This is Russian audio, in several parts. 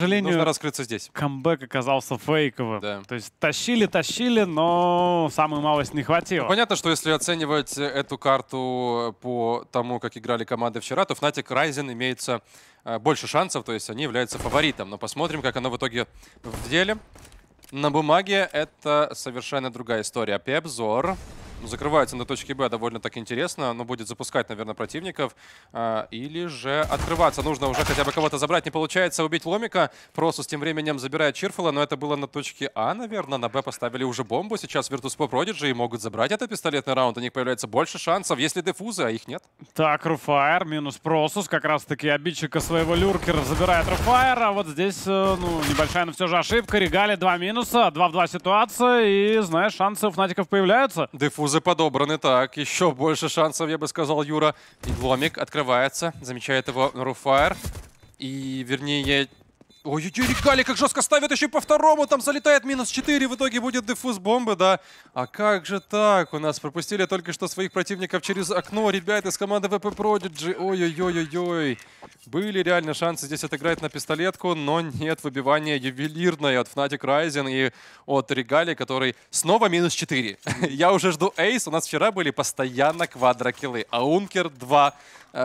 сожалению, нужно раскрыться здесь. Камбэк оказался фейковым. Да. То есть тащили, но самую малость не хватило. Ну, понятно, что если оценивать эту карту по тому, как играли команды вчера, то Fnatic Ryzen имеется больше шансов, то есть они являются фаворитом. Но посмотрим, как оно в итоге в деле. На бумаге это совершенно другая история. Пепзор закрывается на точке Б довольно так интересно, но будет запускать, наверное, противников. Или же открываться. Нужно уже хотя бы кого-то забрать. Не получается убить Ломика. Просус тем временем забирает Чирфула, но это было на точке А, наверное. На Б поставили уже бомбу. Сейчас Virtus.pro Prodigy и могут забрать этот пистолетный раунд. У них появляется больше шансов, если дефузы, а их нет. Так, Руфайр минус Просус. Как раз-таки обидчика своего люркера забирает Руфайр. А вот здесь, ну, небольшая, но все же ошибка. Регали 2 минуса, 2 в 2 ситуация. И, знаешь, шансы у Фнатиков появляются. Дефузы подобраны. Так, еще больше шансов, я бы сказал, Юра. И Ломик открывается. Замечает его Руфайр. И, вернее... Ой-ой-ой, Регали как жестко ставит еще по второму. Там залетает минус 4. В итоге будет дефуз бомбы, да. А как же так? У нас пропустили только что своих противников через окно. Ребята из команды VP Prodigy. Ой-ой-ой-ой-ой. Были реально шансы здесь отыграть на пистолетку, но нет, выбивание ювелирное от Fnatic Ryzen и от Регали, который снова минус 4. Я уже жду эйс. У нас вчера были постоянно квадрокиллы. А Ункер 2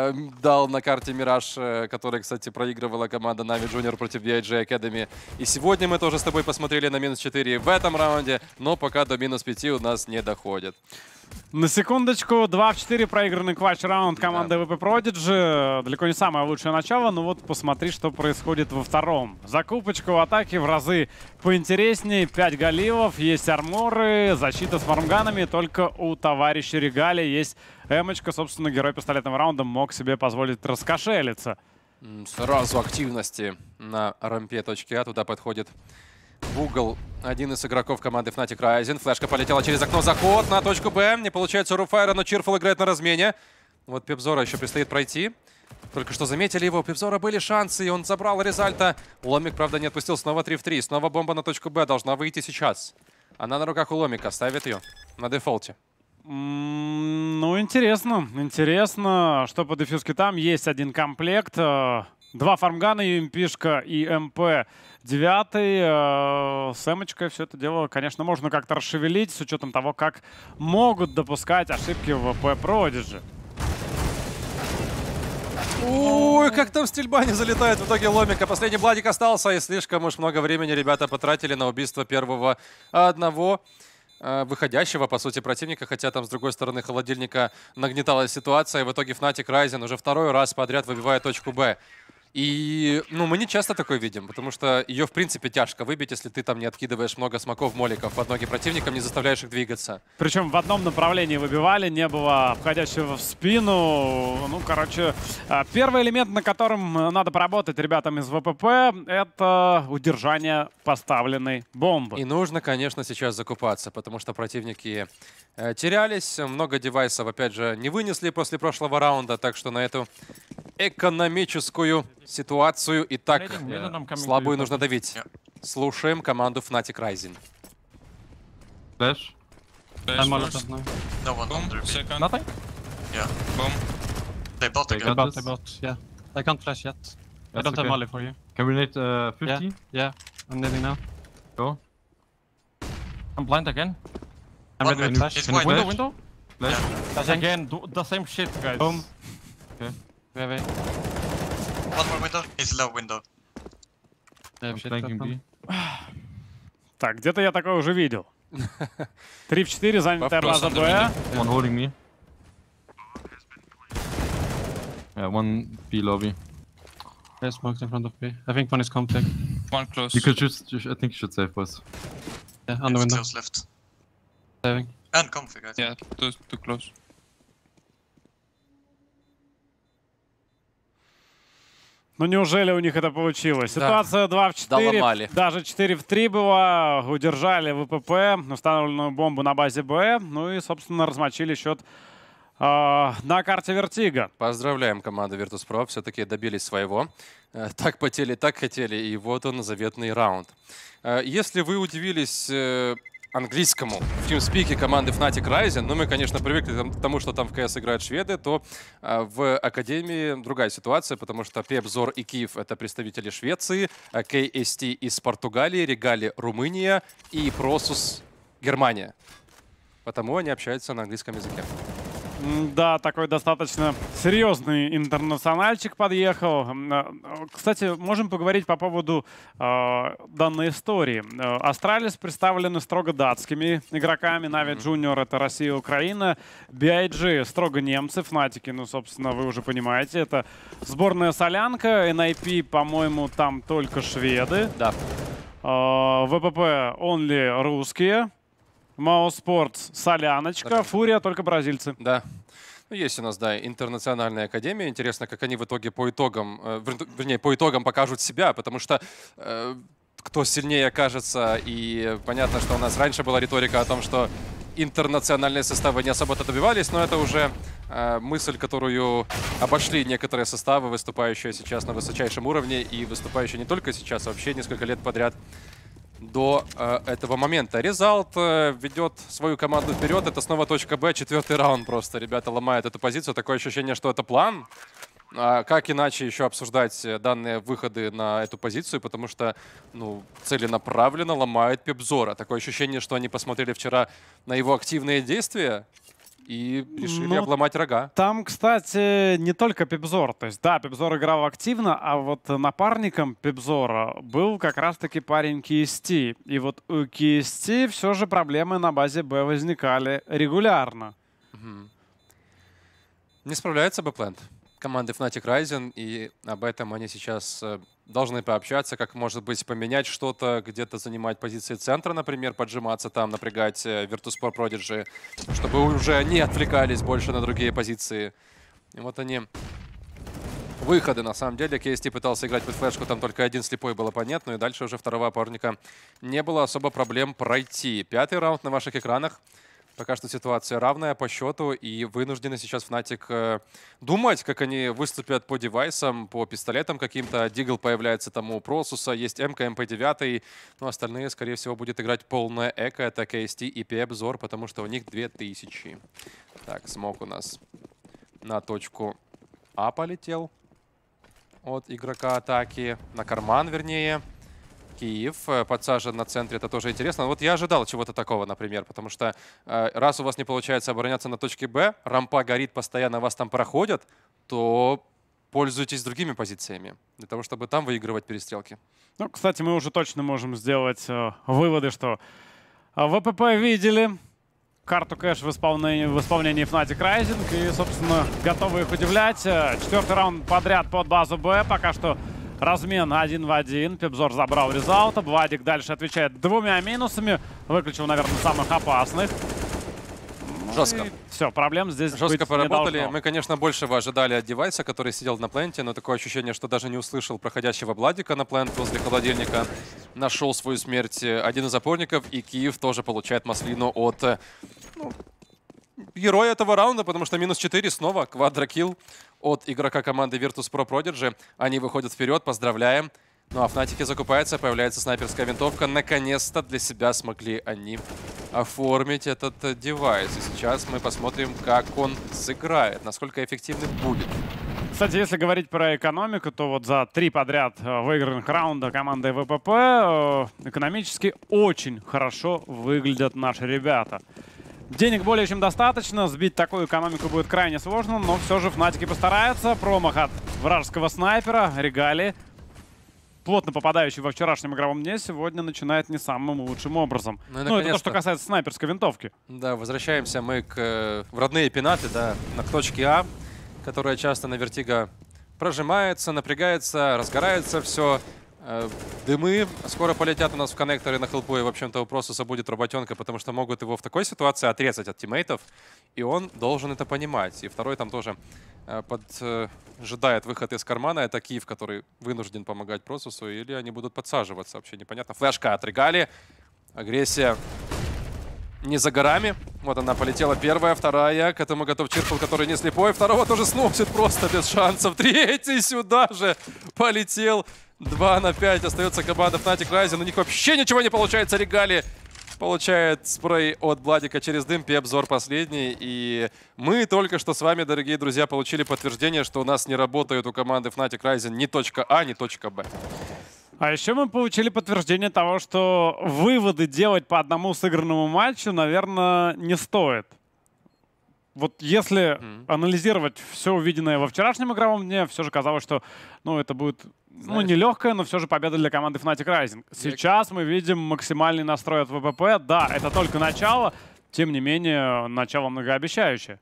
дал на карте Мираж, который, кстати, проигрывала команда Na'Vi Junior против VIG Academy. И сегодня мы тоже с тобой посмотрели на минус 4 в этом раунде, но пока до минус 5 у нас не доходит. На секундочку, 2 в 4 проигранный клатч-раунд команды VP Prodigy. Далеко не самое лучшее начало, но вот посмотри, что происходит во втором. Закупочка в атаке в разы поинтереснее. 5 галивов, есть арморы, защита с фармганами. Только у товарища Регали есть эмочка. Собственно, герой пистолетного раунда мог себе позволить раскошелиться. Сразу активности на рампе точки А. Туда подходит в угол один из игроков команды Fnatic Ryzen. Флешка полетела через окно. Заход на точку Б. Не получается у Руфайра, но Чирфул играет на размене. Вот Пепзора еще предстоит пройти. Только что заметили его. У Пепзора были шансы, и он забрал Резальта. Ломик, правда, не отпустил. Снова 3 в 3. Снова бомба на точку Б. Должна выйти сейчас. Она на руках у Ломика. Ставит ее на дефолте. Ну, интересно. Интересно, что по дефьюзке там. Есть один комплект. 2 фармгана, UMP-шка и МП-9. С эмочкой все это дело, конечно, можно как-то расшевелить, с учетом того, как могут допускать ошибки в VP Prodigy. Ой, как там стрельба не залетает в итоге Ломика. Последний бладик остался, и слишком уж много времени ребята потратили на убийство первого одного выходящего, по сути, противника. Хотя там, с другой стороны, холодильника нагнеталась ситуация. И в итоге Fnatic Ryzen уже второй раз подряд выбивает точку Б. И, ну, мы не часто такое видим, потому что ее, в принципе, тяжко выбить, если ты там не откидываешь много смоков, моликов под ноги противникам, не заставляешь их двигаться. Причем в одном направлении выбивали, не было входящего в спину. Ну, короче, первый элемент, на котором надо поработать ребятам из ВПП, это удержание поставленной бомбы. И нужно, конечно, сейчас закупаться, потому что противники терялись, много девайсов, опять же, не вынесли после прошлого раунда, так что на эту экономическую ситуацию и так слабую нужно давить. Слушаем команду Fnatic Ryzen. Flash. I'm on it first. now. No one Boom, under B. second. Nothing? Yeah. Boom. They bought They again. got They this. bought, yeah. I can't flash yet. I That's don't have okay. molly for you. Can we need 50? Yeah, yeah. I'm needing now. Go. I'm blind again. I'm One ready mid. to flash. It's Window, white. window. Flash. Flash again. Do the same shit, guys. Boom. Okay. Wait. One more window. It's low window. Yeah, I'm shit. flanking that B. one. Так, где-то я такое уже видел. 3 в 4, занятая Вопрос база under Б. window. One holding me. Yeah, one B lobby. There's smokes in front of B. I think one is comptech. One close. You could just, I think you should save boys. Yeah, on the It's window. close left. Saving. And config, I think. Yeah, too close. Ну неужели у них это получилось? Ситуация 2 в 4, Доломали. даже 4 в 3 была. Удержали ВПП, установленную бомбу на базе Б. Ну и, собственно, размочили счет на карте Вертига. Поздравляем команду Virtus.pro, все-таки добились своего. Так потели, так хотели, и вот он, заветный раунд. Если вы удивились английскому в тимспике команды Fnatic Rising. Но мы, конечно, привыкли к тому, что там в КС играют шведы, то в Академии другая ситуация, потому что Пепзор и Киев — это представители Швеции, KST из Португалии, Регали — Румыния и Просус — Германия. Потому они общаются на английском языке. Да, такой достаточно серьезный интернациональчик подъехал. Кстати, можем поговорить по поводу данной истории. Астралис представлены строго датскими игроками. Нави Junior — это Россия, Украина. BIG — строго немцы. Фнатики, ну, собственно, вы уже понимаете. Это сборная солянка. NIP, по-моему, там только шведы. Да. ВПП only русские. Мао Спортс — соляночка, Фурия — только бразильцы. Да. Ну, есть у нас, да, интернациональная академия. Интересно, как они в итоге по итогам, вернее, по итогам покажут себя, потому что кто сильнее окажется, и понятно, что у нас раньше была риторика о том, что интернациональные составы не особо-то добивались, но это уже мысль, которую обошли некоторые составы, выступающие сейчас на высочайшем уровне, и выступающие не только сейчас, а вообще несколько лет подряд до этого момента. Резалт ведет свою команду вперед. Это снова точка Б. 4-й раунд просто. Ребята ломают эту позицию. Такое ощущение, что это план. Как иначе еще обсуждать данные выходы на эту позицию, потому что, ну, целенаправленно ломает Пепзора. Такое ощущение, что они посмотрели вчера на его активные действия и решили обломать рога. Там, кстати, не только Пепзор. То есть, да, Пепзор играл активно, а вот напарником Пепзора был как раз-таки парень KST. И вот у KST все же проблемы на базе Б возникали регулярно. Не справляется Б-плент команды Fnatic Rising, и об этом они сейчас должны пообщаться, как, может быть, поменять что-то, где-то занимать позиции центра, например, поджиматься там, напрягать Virtus.pro Prodigy, чтобы уже не отвлекались больше на другие позиции. И вот они. Выходы, на самом деле. KST пытался играть под флешку, там только один слепой, было понятно, и дальше уже второго опорника не было особо проблем пройти. 5-й раунд на ваших экранах. Пока что ситуация равная по счету, и вынуждены сейчас Fnatic думать, как они выступят по девайсам, по пистолетам каким-то. Дигл появляется там у Просуса, есть МК, МП-9, но остальные, скорее всего, будет играть полное эко. Это KST и Пепзор, потому что у них 2000. Так, смог у нас на точку А полетел от игрока атаки, на карман, вернее. Киев подсажен на центре, это тоже интересно. Вот я ожидал чего-то такого, например, потому что раз у вас не получается обороняться на точке Б, рампа горит, постоянно вас там проходят, то пользуйтесь другими позициями, для того, чтобы там выигрывать перестрелки. Ну, кстати, мы уже точно можем сделать выводы, что ВПП видели карту кэш в исполнении Fnatic Rising и, собственно, готовы их удивлять. 4-й раунд подряд под базу Б, пока что размен 1 в 1. Пепзор забрал резалта. Владик дальше отвечает 2 минусами. Выключил, наверное, самых опасных. Жестко. Все, проблем здесь Жестко быть поработали. не должно. Мы, конечно, большего ожидали от девайса, который сидел на пленте, но такое ощущение, что даже не услышал проходящего Владика на плент возле холодильника. Нашел свою смерть один из опорников, и Киев тоже получает маслину от героя этого раунда, потому что -4 снова квадрокилл от игрока команды Virtus.pro Prodigy. Они выходят вперед, поздравляем. Ну а в Fnatic закупается, появляется снайперская винтовка. Наконец-то для себя смогли они оформить этот девайс. И сейчас мы посмотрим, как он сыграет, насколько эффективным будет. Кстати, если говорить про экономику, то вот за 3 подряд выигранных раунда командой ВПП экономически очень хорошо выглядят наши ребята. Денег более чем достаточно, сбить такую экономику будет крайне сложно, но все же Фнатики постараются. Промах от вражеского снайпера, Регали, плотно попадающий во вчерашнем игровом дне, сегодня начинает не самым лучшим образом. Ну, это то, что касается снайперской винтовки. Да, возвращаемся мы в родные пенаты, да, к точке А, которая часто на Вертиго прожимается, напрягается, разгорается все. Дымы скоро полетят у нас в коннекторы на хелпу, и, в общем-то, у Просуса будет работенка, потому что могут его в такой ситуации отрезать от тиммейтов, и он должен это понимать. И второй там тоже поджидает выход из кармана. Это Киев, который вынужден помогать Просусу, или они будут подсаживаться, вообще непонятно. Флешка от Регали, агрессия не за горами. Вот она полетела первая, вторая. К этому готов Чиркл, который не слепой. Второго тоже сносит просто без шансов. Третий сюда же полетел. 2 на 5. Остается команда Fnatic Rising. У них вообще ничего не получается. Регали Получает спрей от Владика через дым, Пепзор последний. И мы только что с вами, дорогие друзья, получили подтверждение, что у нас не работает у команды Fnatic Rising ни точка А, ни точка Б. А еще мы получили подтверждение того, что выводы делать по одному сыгранному матчу, наверное, не стоит. Вот если анализировать все увиденное во вчерашнем игровом дне, все же казалось, что это будет не легкая, но все же победа для команды Fnatic Rising. Сейчас мы видим максимальный настрой от ВПП. Да, это только начало, тем не менее, начало многообещающее.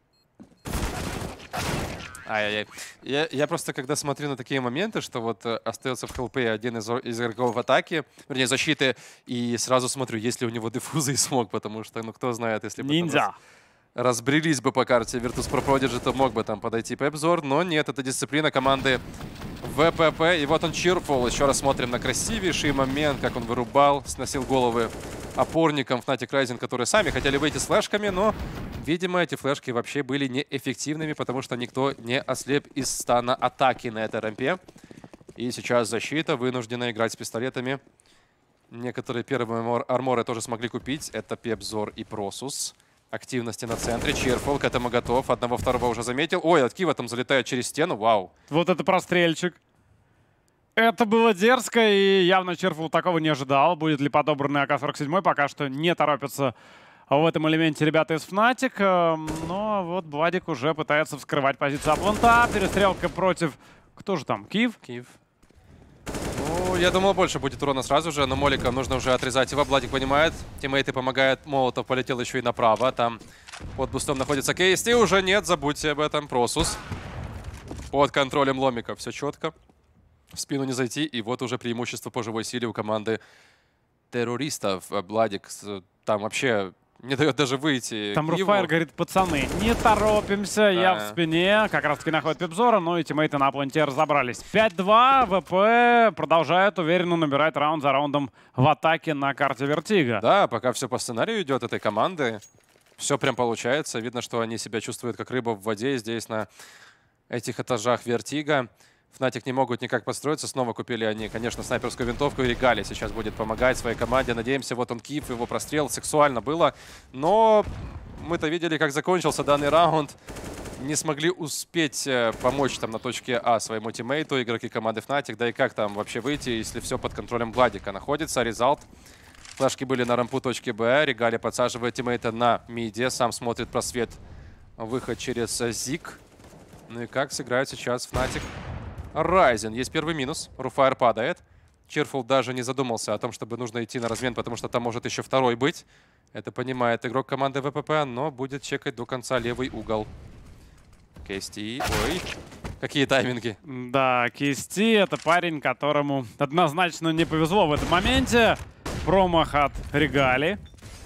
Ай-яй-яй. Я просто, когда смотрю на такие моменты, что вот остается в ХЛП один из игроков в атаке, вернее, защиты, и сразу смотрю, есть ли у него диффуза и смог, потому что, кто знает, если бы Ниндзя. разбрелись бы по карте Virtus.pro Prodigy, то мог бы там подойти Пепзор, но нет, это дисциплина команды ВПП. И вот он, Cheerful. Еще раз смотрим на красивейший момент, как он вырубал, сносил головы опорникам Fnatic Rising, которые сами хотели выйти с флешками, но, видимо, эти флешки вообще были неэффективными, потому что никто не ослеп из стана атаки на этой рампе. И сейчас защита вынуждена играть с пистолетами. Некоторые первые арморы тоже смогли купить. Это Пепзор и Просус. Активности на центре. Cheerful к этому готов. Одного-второго уже заметил. Ой, от Кива там залетает через стену. Вау. Вот это прострельчик. Это было дерзко, и явно Cheerful такого не ожидал. Будет ли подобранный АК-47, пока что не торопятся в этом элементе ребята из Fnatic. Но вот Владик уже пытается вскрывать позицию Апланта. Перестрелка против... Кто же там? Киев? Киев. Ну, я думал, больше будет урона сразу же, но Молика нужно уже отрезать его. Владик понимает, тиммейты помогают. Молотов полетел еще и направо. Там под бустом находится Кейс. И уже нет, забудьте об этом. Просус под контролем Ломика. Все четко. В спину не зайти. И вот уже преимущество по живой силе у команды террористов. Владик там вообще не дает даже выйти. Там Руфайр говорит, пацаны, не торопимся, да. Я в спине. Как раз таки находит Пепзора, но и тиммейты на планете разобрались. 5-2, ВП продолжает уверенно набирать раунд за раундом в атаке на карте Вертига. Да, пока все по сценарию идет этой команды. Все прям получается. Видно, что они себя чувствуют как рыба в воде здесь на этих этажах Вертига. Fnatic не могут никак подстроиться. Снова купили они, конечно, снайперскую винтовку. И Регали сейчас будет помогать своей команде. Надеемся, вот он Киев, его прострел. Сексуально было. Но мы-то видели, как закончился данный раунд. Не смогли успеть помочь там на точке А своему тиммейту, игроки команды Fnatic. Да и как там вообще выйти, если все под контролем Владика находится. Резалт. Флешки были на рампу точки Б. Регали подсаживает тиммейта на миде. Сам смотрит просвет. Выход через Зиг. Ну и как сыграет сейчас Fnatic Rising. Есть первый минус. Руфайр падает. Cheerful даже не задумался о том, чтобы нужно идти на размен, потому что там может еще второй быть. Это понимает игрок команды ВПП, но будет чекать до конца левый угол. Кейсти. Ой, какие тайминги. Да, Кейсти — это парень, которому однозначно не повезло в этом моменте. Промах от Регали.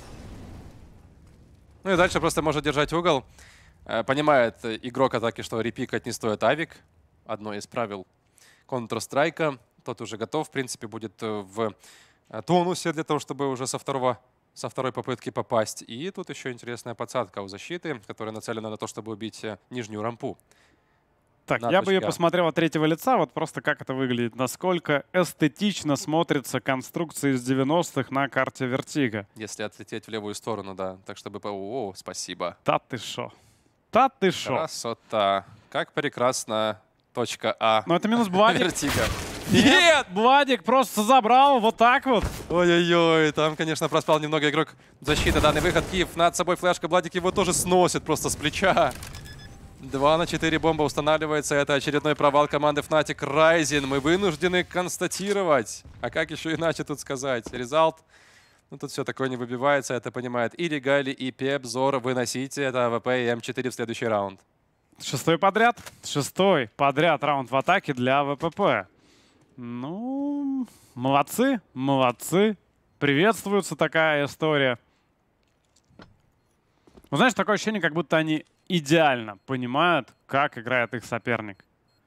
Ну и дальше просто может держать угол. Понимает игрок атаки, что репикать не стоит авик. Одно из правил Counter-Strike. Тот уже готов, в принципе, будет в тонусе для того, чтобы уже со второй попытки попасть. И тут еще интересная подсадка у защиты, которая нацелена на то, чтобы убить нижнюю рампу. Так, я бы ее посмотрел от третьего лица, вот просто как это выглядит. Насколько эстетично смотрится конструкция из 90-х на карте Вертига. Если отлететь в левую сторону, да. Так, чтобы... О, спасибо. Та ты шо. Та ты шо. Красота. Как прекрасно. Точка А. Но это минус Владик. Вертига. Нет! Владик просто забрал вот так вот. Ой-ой-ой, там, конечно, проспал немного игрок защиты. Данный выход. Киев над собой флешка. Владик его тоже сносит просто с плеча. 2 на 4 бомба устанавливается. Это очередной провал команды Fnatic Rising. Мы вынуждены констатировать. А как еще иначе тут сказать? Резалт. Ну, тут все такое не выбивается. Это понимает и Регали, и Пепзор. Выносите это АВП и М4 в следующий раунд. Шестой подряд раунд в атаке для ВПП. Ну, молодцы, молодцы. Приветствуется такая история. Ну, знаешь, такое ощущение, как будто они идеально понимают, как играет их соперник.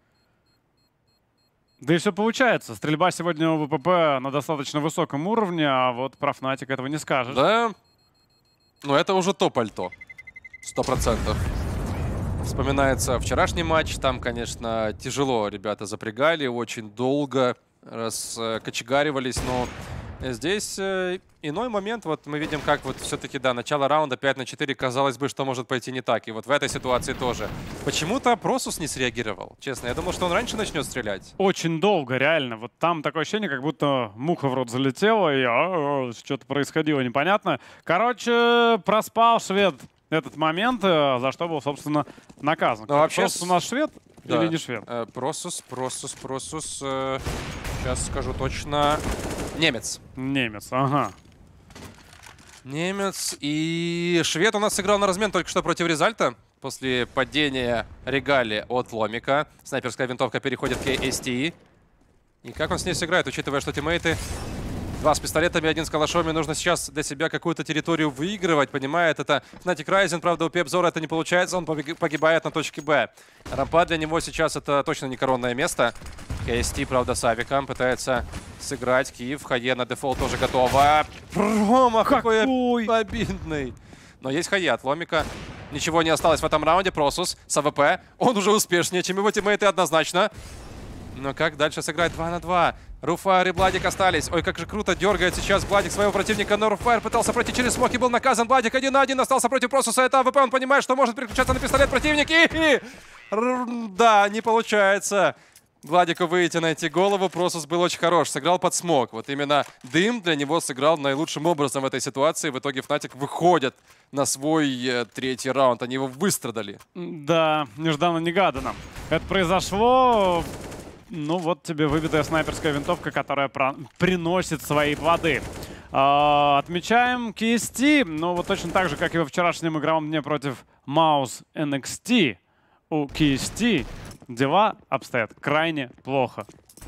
Да и все получается. Стрельба сегодня у ВПП на достаточно высоком уровне, а вот про Fnatic этого не скажешь. Да, ну это уже топ-альто. 100%. Вспоминается вчерашний матч. Там, конечно, тяжело ребята запрягали, очень долго раскочегаривались, но Здесь иной момент. Вот мы видим, как вот все-таки, да, начало раунда 5-4. Казалось бы, что может пойти не так. И вот в этой ситуации тоже. Почему-то Просус не среагировал. Честно, я думал, что он раньше начнет стрелять. Очень долго, реально. Вот там такое ощущение, как будто муха в рот залетела, и что-то происходило непонятно. Короче, проспал швед этот момент, за что был, собственно, наказан. Ну, вообще Просто у нас швед Да. или не швед? Просус. Сейчас скажу точно. Немец. Немец, ага. Немец. И швед у нас сыграл на размен только что против Резальта. После падения Регали от Ломика. Снайперская винтовка переходит к STE. И как он с ней сыграет, учитывая, что тиммейты... Два с пистолетами, один с калашом. Нужно сейчас для себя какую-то территорию выигрывать. Понимает это Fnatic Rising. Правда, у Пепзора это не получается. Он погибает на точке Б. Рампа для него сейчас это точно не коронное место. KST, правда, с авиком пытается сыграть. Киев, Хае на дефолт тоже готова. Промах какой обидный. Но есть Хае от Ломика. Ничего не осталось в этом раунде. Просус с АВП. Он уже успешнее, чем его тиммейты однозначно. Но как дальше сыграть 2 на 2? Руфайр и Бладик остались. Ой, как же круто дергает сейчас Бладик своего противника. Но Руфайр пытался пройти через смок и был наказан. Бладик 1 на 1 остался против Просуса. Это АВП. Он понимает, что может переключаться на пистолет противник. Да, не получается Владику выйти, найти голову. Просус был очень хорош. Сыграл под смок. Вот именно дым для него сыграл наилучшим образом в этой ситуации. В итоге Fnatic выходит на свой третий раунд. Они его выстрадали. Да, нежданно-негаданно. Это произошло... Ну вот тебе выбитая снайперская винтовка, которая приносит свои плоды. Отмечаем KST. Ну вот точно так же, как и во вчерашнем игровом дне против Mouse NXT. У KST дела обстоят крайне плохо.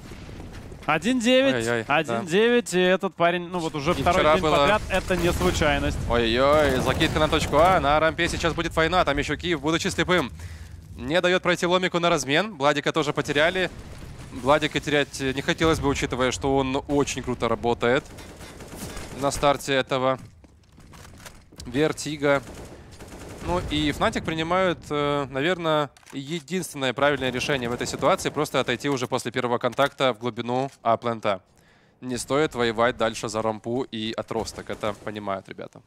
1-9. 1-9. И этот парень, ну вот уже второй день подряд, это не случайность. Ой-ой-ой, закидка на точку А. На рампе сейчас будет война. Там еще Киев, будучи слепым, не дает пройти Ломику на размен. Бладика тоже потеряли. Бладика терять не хотелось бы, учитывая, что он очень круто работает на старте этого Вертига. Ну и Fnatic принимают, наверное, единственное правильное решение в этой ситуации. Просто отойти уже после первого контакта в глубину А-плента. Не стоит воевать дальше за рампу и отросток. Это понимают ребята.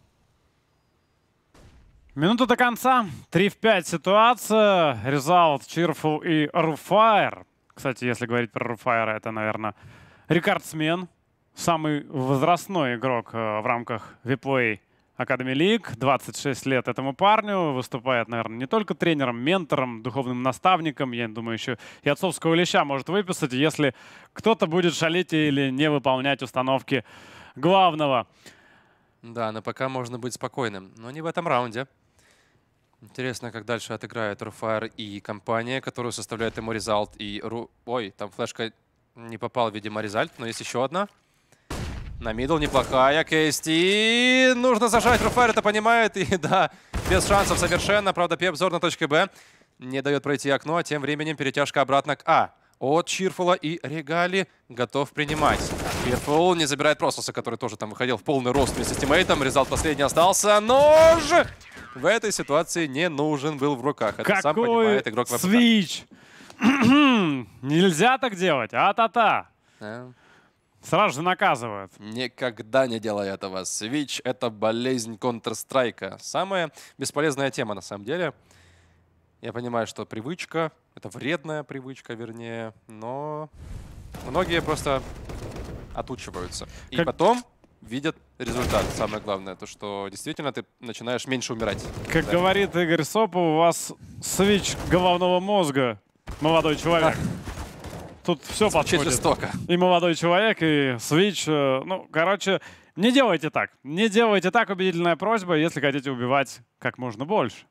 Минута до конца. 3 в 5 ситуация. Резалт, Cheerful и Руфайр. Кстати, если говорить про Руфайра, это, наверное, рекордсмен. Самый возрастной игрок в рамках Vplay Academy League. 26 лет этому парню. Выступает, наверное, не только тренером, ментором, духовным наставником. Я думаю, еще и отцовского леща может выписать, если кто-то будет шалить или не выполнять установки главного. Да, но пока можно быть спокойным. Но не в этом раунде. Интересно, как дальше отыграет Руфайр и компания, которую составляет ему Резалт. И Ой, там флешка не попал, видимо, Резальт, но есть еще одна. На мидл неплохая. KST. Нужно зажать. Руфайр это понимает. И да, без шансов совершенно. Правда, Пепзор на точке Б не дает пройти окно. А тем временем перетяжка обратно к А. От Cheerful и Регали готов принимать. Cheerful не забирает Просуса, который тоже там выходил в полный рост вместе с тиммейтом. Резалт последний остался. Нож! В этой ситуации не нужен был в руках. Это какой сам понимает игрок ВПК. свич! Нельзя так делать. А-та-та. Сразу же наказывают. Никогда не делай этого. Свич — это болезнь Counter-Strike. Самая бесполезная тема на самом деле. Я понимаю, что привычка, это вредная привычка, вернее, но многие просто отучиваются. И потом видят результат. Самое главное, то что действительно ты начинаешь меньше умирать. Как говорит Игорь Сопов, у вас свич головного мозга, молодой человек. Тут все подходит. Жестоко. И молодой человек, и свич. Ну, короче, не делайте так. Не делайте так. Убедительная просьба, если хотите убивать как можно больше.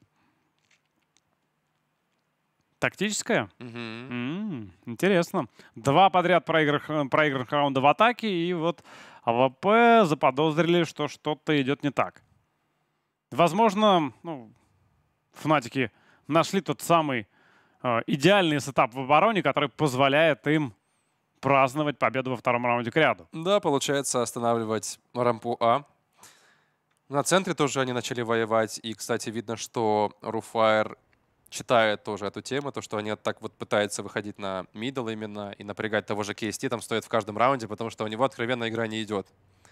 Тактическая? Интересно. 2 подряд проигранных раунда в атаке, и вот АВП заподозрили, что что-то идет не так. Возможно, ну, Фнатики нашли тот самый идеальный сетап в обороне, который позволяет им праздновать победу во втором раунде к ряду. Да, получается останавливать рампу А. На центре тоже они начали воевать. И, кстати, видно, что Руфайр читает тоже эту тему, то, что они так вот пытаются выходить на мидл именно и напрягать того же KST, там стоит в каждом раунде, потому что у него откровенно игра не идет.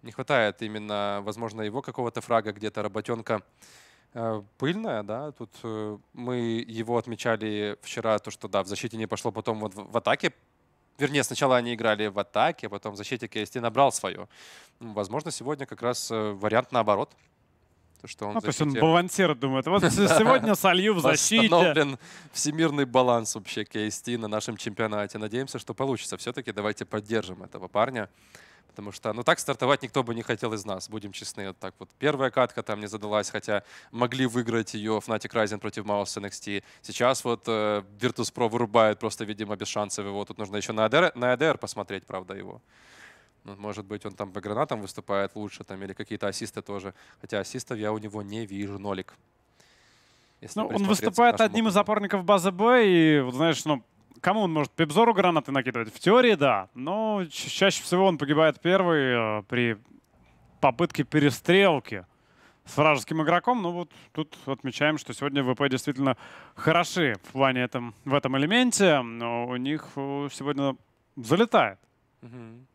Не хватает именно, возможно, его какого-то фрага, где-то работенка пыльная, да. Тут мы его отмечали вчера, то, что да, в защите не пошло, потом вот в атаке. Вернее, сначала они играли в атаке, потом в защите KST набрал свое. Возможно, сегодня как раз вариант наоборот. То, что он Ну, в то есть он защите балансирует, думает, вот сегодня солью в защите. восстановлен всемирный баланс вообще KST на нашем чемпионате. Надеемся, что получится. Все-таки давайте поддержим этого парня. Потому что, ну, так стартовать никто бы не хотел из нас, будем честны. Вот так вот. Первая катка там не задалась, хотя могли выиграть ее Fnatic Rising против Mouse NXT. Сейчас вот Virtus.pro вырубает просто, видимо, без шансов его. Тут нужно еще на ADR посмотреть, правда, его. Ну, может быть, он там по гранатам выступает лучше, там, или какие-то ассисты тоже. Хотя ассистов я у него не вижу, нолик. Если Ну, он присмотреться к выступает нашему одним из клубу. опорников базы Б, и, вот, знаешь, ну, кому он может Пепзору гранаты накидывать? В теории, да. Но чаще всего он погибает первый при попытке перестрелки с вражеским игроком. Ну вот тут отмечаем, что сегодня ВП действительно хороши в плане в этом элементе. Но у них сегодня залетает. Мгм.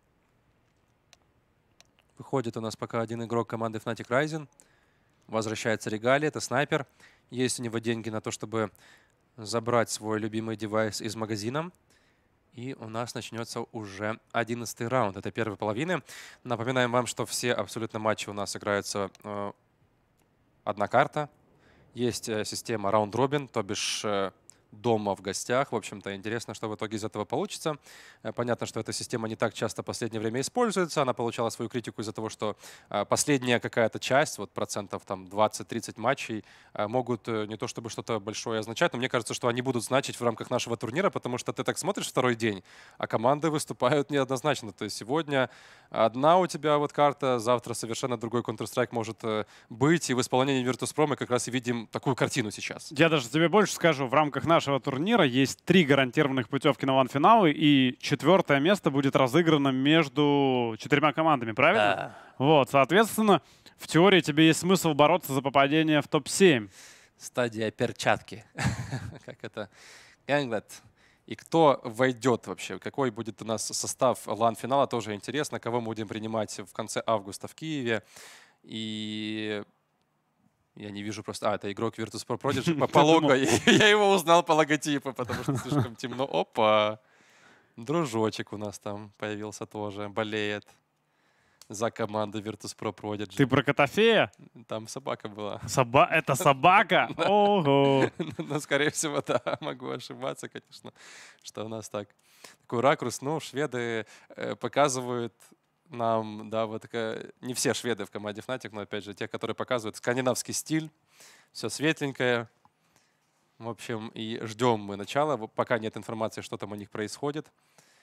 Выходит у нас пока один игрок команды Fnatic Rising. Возвращается Регали, это снайпер. Есть у него деньги на то, чтобы забрать свой любимый девайс из магазина. И у нас начнется уже 11-й раунд этой первой половины. Напоминаем вам, что все абсолютно матчи у нас играются одна карта. Есть система раунд-робин, то бишь дома в гостях. В общем-то, интересно, что в итоге из этого получится. Понятно, что эта система не так часто в последнее время используется. Она получала свою критику из-за того, что последняя какая-то часть, вот процентов там 20-30 матчей, могут не то чтобы что-то большое означать, но мне кажется, что они будут значить в рамках нашего турнира, потому что ты так смотришь второй день, а команды выступают неоднозначно. То есть сегодня одна у тебя вот карта, завтра совершенно другой Counter-Strike может быть. И в исполнении Virtus.pro мы как раз и видим такую картину сейчас. Я даже тебе больше скажу, в рамках нашего турнира есть 3 гарантированных путевки на ван-финалы, и 4-е место будет разыграно между 4 командами, правильно? Да. Вот, соответственно, в теории тебе есть смысл бороться за попадение в топ-7. Стадия перчатки. Как это? Гангlet. И кто войдет вообще? Какой будет у нас состав лан-финала? Тоже интересно. Кого мы будем принимать в конце августа в Киеве. И я не вижу просто... это игрок Virtus.pro Prodigy по лого. Я его узнал по логотипу, потому что слишком темно. Опа! Дружочек у нас там появился тоже. Болеет за команду Virtus.pro Prodigy. Ты про Котофея? Там собака была. Это собака? Ого! Ну, скорее всего, да, могу ошибаться, конечно, что у нас так. Такой ракурс. Ну, шведы показывают нам, да, вот не все шведы в команде Fnatic, но, опять же, те, которые показывают скандинавский стиль, все светленькое. В общем, и ждем мы начала, пока нет информации, что там у них происходит.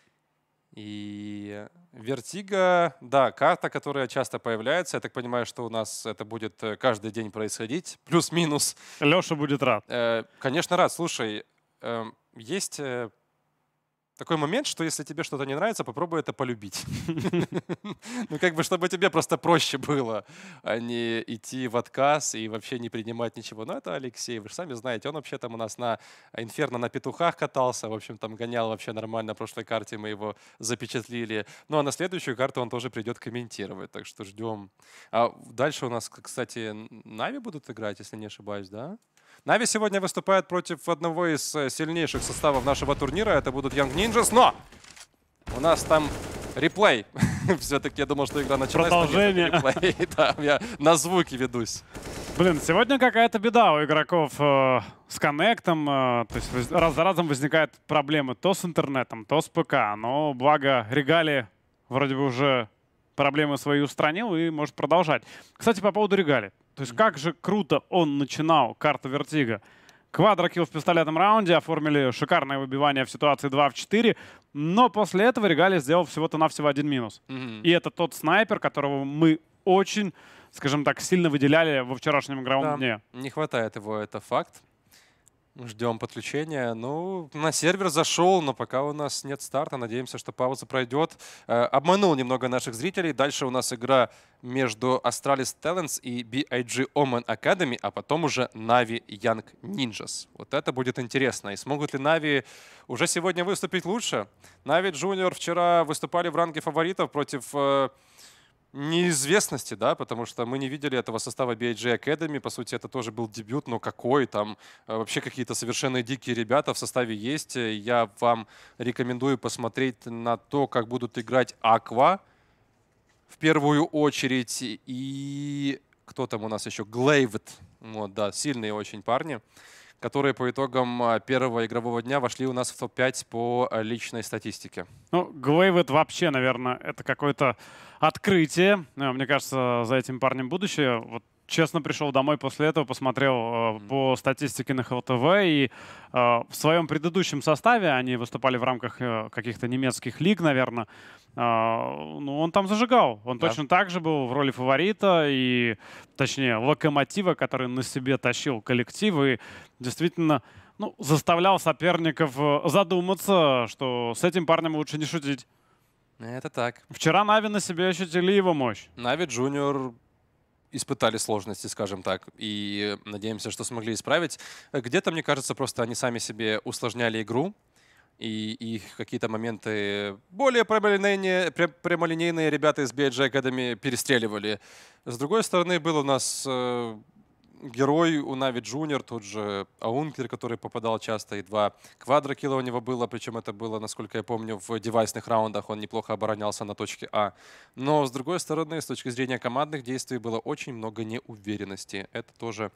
И Vertigo, да, карта, которая часто появляется. Я так понимаю, что у нас это будет каждый день происходить. Плюс-минус. Леша будет рад. Конечно, рад. Слушай, есть такой момент, что если тебе что-то не нравится, попробуй это полюбить. Ну, как бы, чтобы тебе просто проще было, а не идти в отказ и вообще не принимать ничего. Но это Алексей, вы же сами знаете, он вообще там у нас на Инферно на петухах катался, в общем, там гонял вообще нормально. На прошлой карте мы его запечатлили. Ну, а на следующую карту он тоже придет комментировать, так что ждем. А дальше у нас, кстати, Нави будут играть, если не ошибаюсь, да? Нави сегодня выступает против одного из сильнейших составов нашего турнира. Это будут Young Ninjas, но у нас там реплей. Все-таки я думал, что игра началась. Продолжение. Реплей. Да, я на звуки ведусь. Блин, сегодня какая-то беда у игроков с коннектом. То есть раз за разом возникают проблемы то с интернетом, то с ПК. Но благо Регали вроде бы уже проблемы свои устранил и может продолжать. Кстати, по поводу Регали. То есть как же круто он начинал карту Vertigo. Квадрокилл в пистолетном раунде, оформили шикарное выбивание в ситуации 2 в 4, но после этого Регали сделал всего-то навсего 1 минус. И это тот снайпер, которого мы очень, скажем так, сильно выделяли во вчерашнем игровом дне. Не хватает его, это факт. Ждем подключения. Ну, на сервер зашел, но пока у нас нет старта. Надеемся, что пауза пройдет. Обманул немного наших зрителей. Дальше у нас игра между Astralis Talents и BIG Omen Academy, а потом уже Na'Vi Young Ninjas. Вот это будет интересно. И смогут ли Na'Vi уже сегодня выступить лучше? Na'Vi Junior вчера выступали в ранге фаворитов против неизвестности, да, потому что мы не видели этого состава BHJ Academy. По сути, это тоже был дебют, но какой там вообще какие-то совершенно дикие ребята в составе есть. Я вам рекомендую посмотреть на то, как будут играть Aqua в первую очередь. И кто там у нас еще? Glaive. Вот, да, сильные очень парни, которые по итогам первого игрового дня вошли у нас в топ-5 по личной статистике. Ну, Глейвет вообще, наверное, это какое-то открытие. Мне кажется, за этим парнем будущее. Вот честно, пришел домой после этого, посмотрел по статистике на ХЛТВ, и в своем предыдущем составе, они выступали в рамках каких-то немецких лиг, наверное, ну, он там зажигал. Он точно так же был в роли фаворита, и, точнее, локомотива, который на себе тащил коллектив, и действительно, ну, заставлял соперников задуматься, что с этим парнем лучше не шутить. Это так. Вчера Нави на себе ощутили его мощь. Нави Junior испытали сложности, скажем так, и надеемся, что смогли исправить. Где-то, мне кажется, просто они сами себе усложняли игру, и их какие-то моменты более прямолинейные ребята из BHJ Academy перестреливали. С другой стороны, был у нас герой у Нави Junior, тот же Аункер, который попадал часто, и 2 квадрокилла у него было, причем это было, насколько я помню, в девайсных раундах, он неплохо оборонялся на точке А. Но, с другой стороны, с точки зрения командных действий, было очень много неуверенности. Это тоже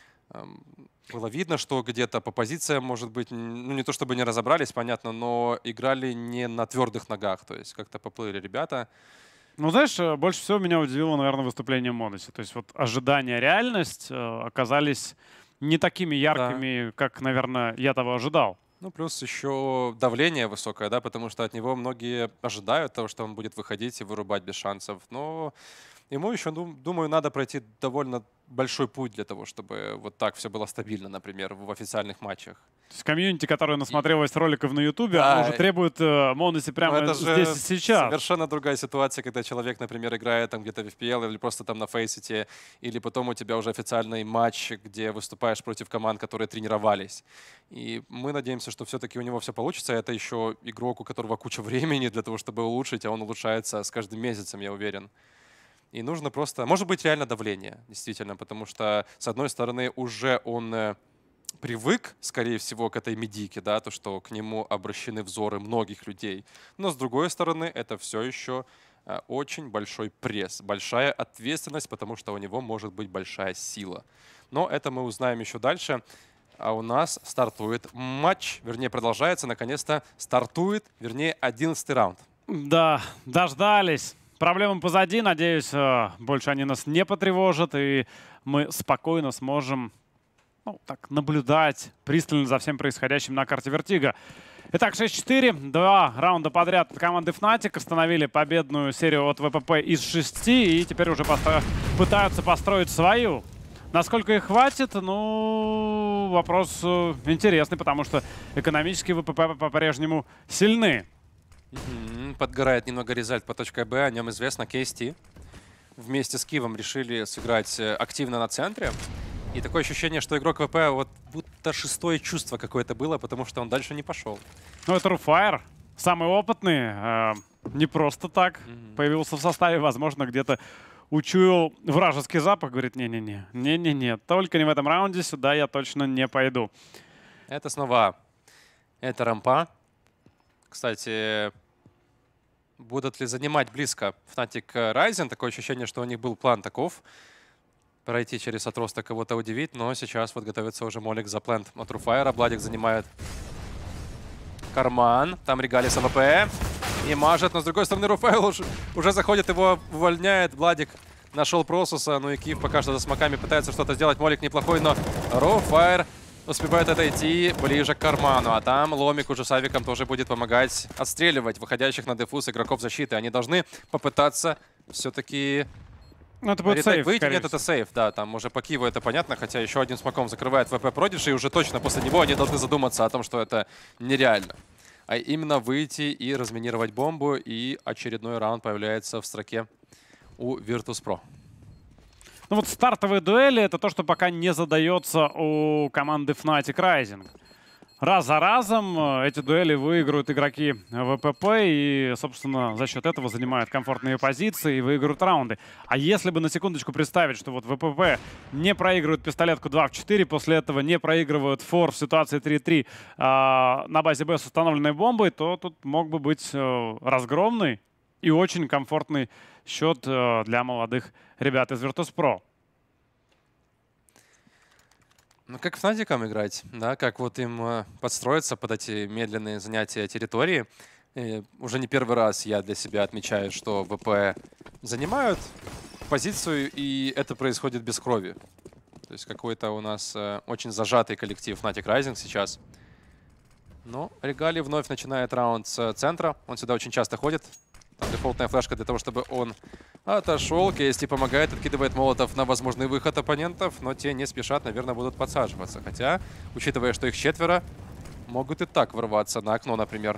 было видно, что где-то по позициям, может быть, ну не то чтобы не разобрались, понятно, но играли не на твердых ногах, то есть как-то поплыли ребята. Ну, знаешь, больше всего меня удивило, наверное, выступление Модуси. То есть вот ожидания, реальность оказались не такими яркими, как, наверное, я того ожидал. Ну, плюс еще давление высокое, да, потому что от него многие ожидают того, что он будет выходить и вырубать без шансов. Но ему еще, думаю, надо пройти довольно большой путь для того, чтобы вот так все было стабильно, например, в официальных матчах. То есть комьюнити, которое насмотрелось роликов на Ютубе, оно уже требует Модуси прямо это здесь и сейчас. Совершенно другая ситуация, когда человек, например, играет там где-то в FPL или просто там на Фейсите, или потом у тебя уже официальный матч, где выступаешь против команд, которые тренировались. И мы надеемся, что все-таки у него все получится. Это еще игрок, у которого куча времени для того, чтобы улучшить, а он улучшается с каждым месяцем, я уверен. И нужно просто, может быть, реально давление, действительно, потому что, с одной стороны, уже он привык, скорее всего, к этой медике, да, то, что к нему обращены взоры многих людей. Но, с другой стороны, это все еще очень большой пресс, большая ответственность, потому что у него может быть большая сила. Но это мы узнаем еще дальше. А у нас стартует матч, вернее, продолжается, наконец-то стартует, вернее, 11-й раунд. Да, дождались. Проблемы позади, надеюсь, больше они нас не потревожат, и мы спокойно сможем, ну, так, наблюдать пристально за всем происходящим на карте Вертига. Итак, 6-4, 2 раунда подряд от команды Fnatic остановили победную серию от ВПП из 6, и теперь уже пытаются построить свою. Насколько их хватит, ну, вопрос интересный, потому что экономически ВПП по-прежнему сильны. Подгорает немного резальт по точке Б, о нем известно. KST вместе с Кивом решили сыграть активно на центре. И такое ощущение, что игрок ВП вот будто шестое чувство какое-то было, потому что он дальше не пошел. Ну, это Руфайр, самый опытный, не просто так появился в составе, возможно, где-то учуял вражеский запах, говорит, не-не-не, только не в этом раунде, сюда я точно не пойду. Это снова, это рампа. Кстати, будут ли занимать близко Fnatic Ryzen? Такое ощущение, что у них был план таков. Пройти через отросток, кого-то удивить. Но сейчас вот готовится уже Молик за плент от Руфайра. Бладик занимает карман. Там Регалис АВП. И мажет. Но с другой стороны Руфайл уже заходит, его увольняет. Бладик нашел Просуса. Ну и Кив пока что за смоками пытается что-то сделать. Молик неплохой, но Руфайр успевает отойти ближе к карману. А там Ломик уже с авиком тоже будет помогать отстреливать выходящих на дефуз игроков защиты. Они должны попытаться все-таки... Ну, это будет сейф, выйти. Нет, это сейф, да. Там уже по Киву это понятно, хотя еще одним смоком закрывает ВП Продиджи, и уже точно после него они должны задуматься о том, что это нереально. А именно выйти и разминировать бомбу, и очередной раунд появляется в строке у Virtus.pro. Ну вот стартовые дуэли — это то, что пока не задается у команды Fnatic Rising. раз за разом эти дуэли выигрывают игроки ВПП и, собственно, за счет этого занимают комфортные позиции и выигрывают раунды. А если бы на секундочку представить, что вот ВПП не проигрывают пистолетку 2 в 4, после этого не проигрывают фор в ситуации 3-3 на базе Б с установленной бомбой, то тут мог бы быть разгромный и очень комфортный счет для молодых ребят из Virtus.pro. Ну, как Фнатикам играть, да, как вот им подстроиться под эти медленные занятия территории. И уже не первый раз я для себя отмечаю, что ВП занимают позицию, и это происходит без крови. То есть какой-то у нас очень зажатый коллектив Fnatic Rising сейчас. Но Регали вновь начинает раунд с центра. Он сюда очень часто ходит. Там дефолтная флешка для того, чтобы он отошел. KST помогает, откидывает молотов на возможный выход оппонентов, но те не спешат, наверное, будут подсаживаться. Хотя, учитывая, что их 4, могут и так ворваться на окно, например.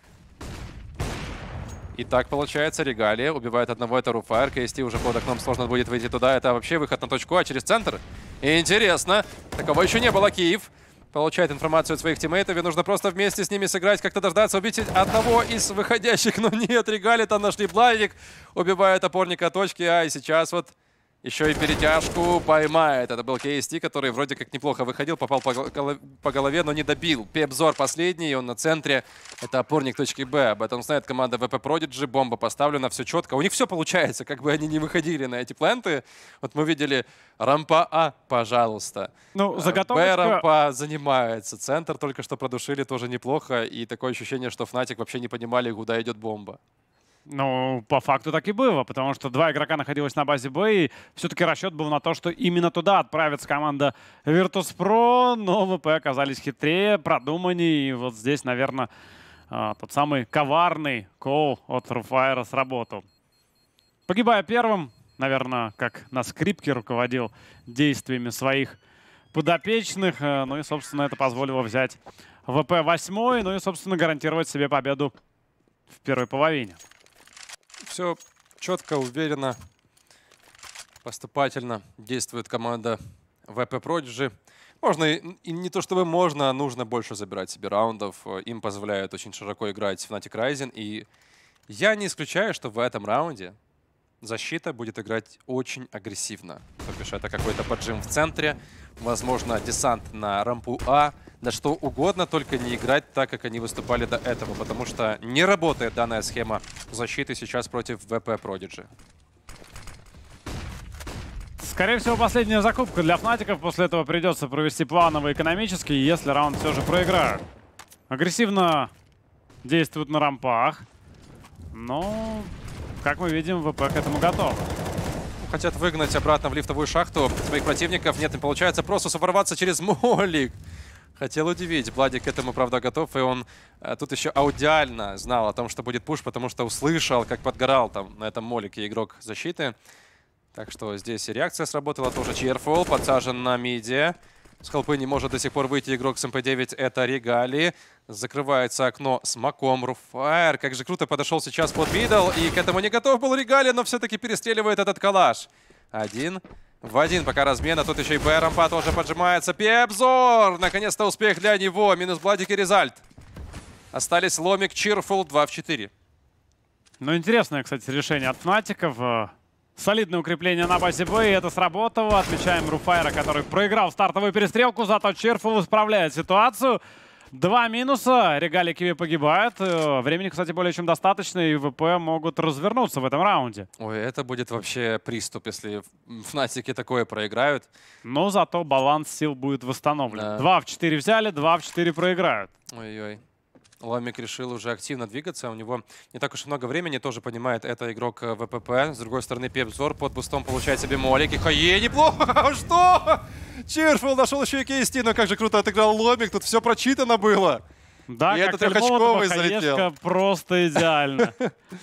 И так получается, Регалия убивает одного, это Руфайр. KST уже под окном, сложно будет выйти туда. Это вообще выход на точку А через центр. Интересно. Такого еще не было. Киев получает информацию от своих тиммейтов, и нужно просто вместе с ними сыграть, как-то дождаться, убить одного из выходящих. Но нет, Регали там нашли Блайвик, убивает опорника точки А, и сейчас вот еще и перетяжку поймает. Это был KST, который вроде как неплохо выходил, попал по голове, но не добил. Пепзор последний, он на центре. Это опорник точки Б. Об этом знает команда VP Prodigy. Бомба поставлена, все четко. У них все получается, как бы они не выходили на эти пленты. Вот мы видели рампа А, пожалуйста. Ну, Б заготовочка... рампа занимается. Центр только что продушили, тоже неплохо. И такое ощущение, что Fnatic вообще не понимали, куда идет бомба. Ну, по факту так и было, потому что 2 игрока находилось на базе Б, и все-таки расчет был на то, что именно туда отправится команда Virtus.pro, но ВП оказались хитрее, продуманнее, и вот здесь, наверное, тот самый коварный кол от Руфайра сработал. Погибая первым, наверное, как на скрипке руководил действиями своих подопечных, ну и, собственно, это позволило взять ВП 8, ну и, собственно, гарантировать себе победу в первой половине. Все четко, уверенно, поступательно действует команда VP Prodigy. Можно, и не то чтобы можно, а нужно больше забирать себе раундов. Им позволяют очень широко играть Fnatic Rising. И я не исключаю, что в этом раунде защита будет играть очень агрессивно. То бишь это какой-то поджим в центре, возможно, десант на рампу А. Да что угодно, только не играть так, как они выступали до этого, потому что не работает данная схема защиты сейчас против VP Prodigy. Скорее всего, последняя закупка для Фнатиков. После этого придется провести плановый экономический, если раунд все же проиграют. Агрессивно действуют на рампах, но, как мы видим, ВП к этому готов. Хотят выгнать обратно в лифтовую шахту своих противников. Нет, не получается просто ворваться через молик. Хотел удивить. Бладик к этому, правда, готов. И он тут еще аудиально знал о том, что будет пуш, потому что услышал, как подгорал там на этом молике игрок защиты. Так что здесь и реакция сработала тоже. Cheerful подсажен на миде. С халпы не может до сих пор выйти игрок с МП-9. Это Регали. Закрывается окно с маком. Руфайр. Как же круто подошел сейчас под мидл. И к этому не готов был Регали, но все-таки перестреливает этот калаш. 1 в 1 пока размена. Тут еще и Б-рампа тоже поджимается. Пепзор! Наконец-то успех для него. Минус Бладик и Резальт. Остались Ломик, Cheerful 2 в 4. Ну, интересное, кстати, решение от Фнатиков. Солидное укрепление на базе Б, и это сработало. Отмечаем Руфайра, который проиграл стартовую перестрелку, зато Cheerful исправляет ситуацию. 2 минуса. Регали Киви погибает. Времени, кстати, более чем достаточно, и ВП могут развернуться в этом раунде. Ой, это будет вообще приступ, если Фнатики такое проиграют. Но зато баланс сил будет восстановлен. Да. 2 в 4 взяли, 2 в 4 проиграют. Ой-ой. Ломик решил уже активно двигаться. У него не так уж и много времени. Тоже понимает, это игрок ВПП. С другой стороны, Пепзор под бустом получает себе молик. И Хае неплохо. Что? Cheerful нашел еще и KST. Но как же круто отыграл Ломик. Тут все прочитано было. Да, и как этот трехочковый залетел. Хаешка просто идеально.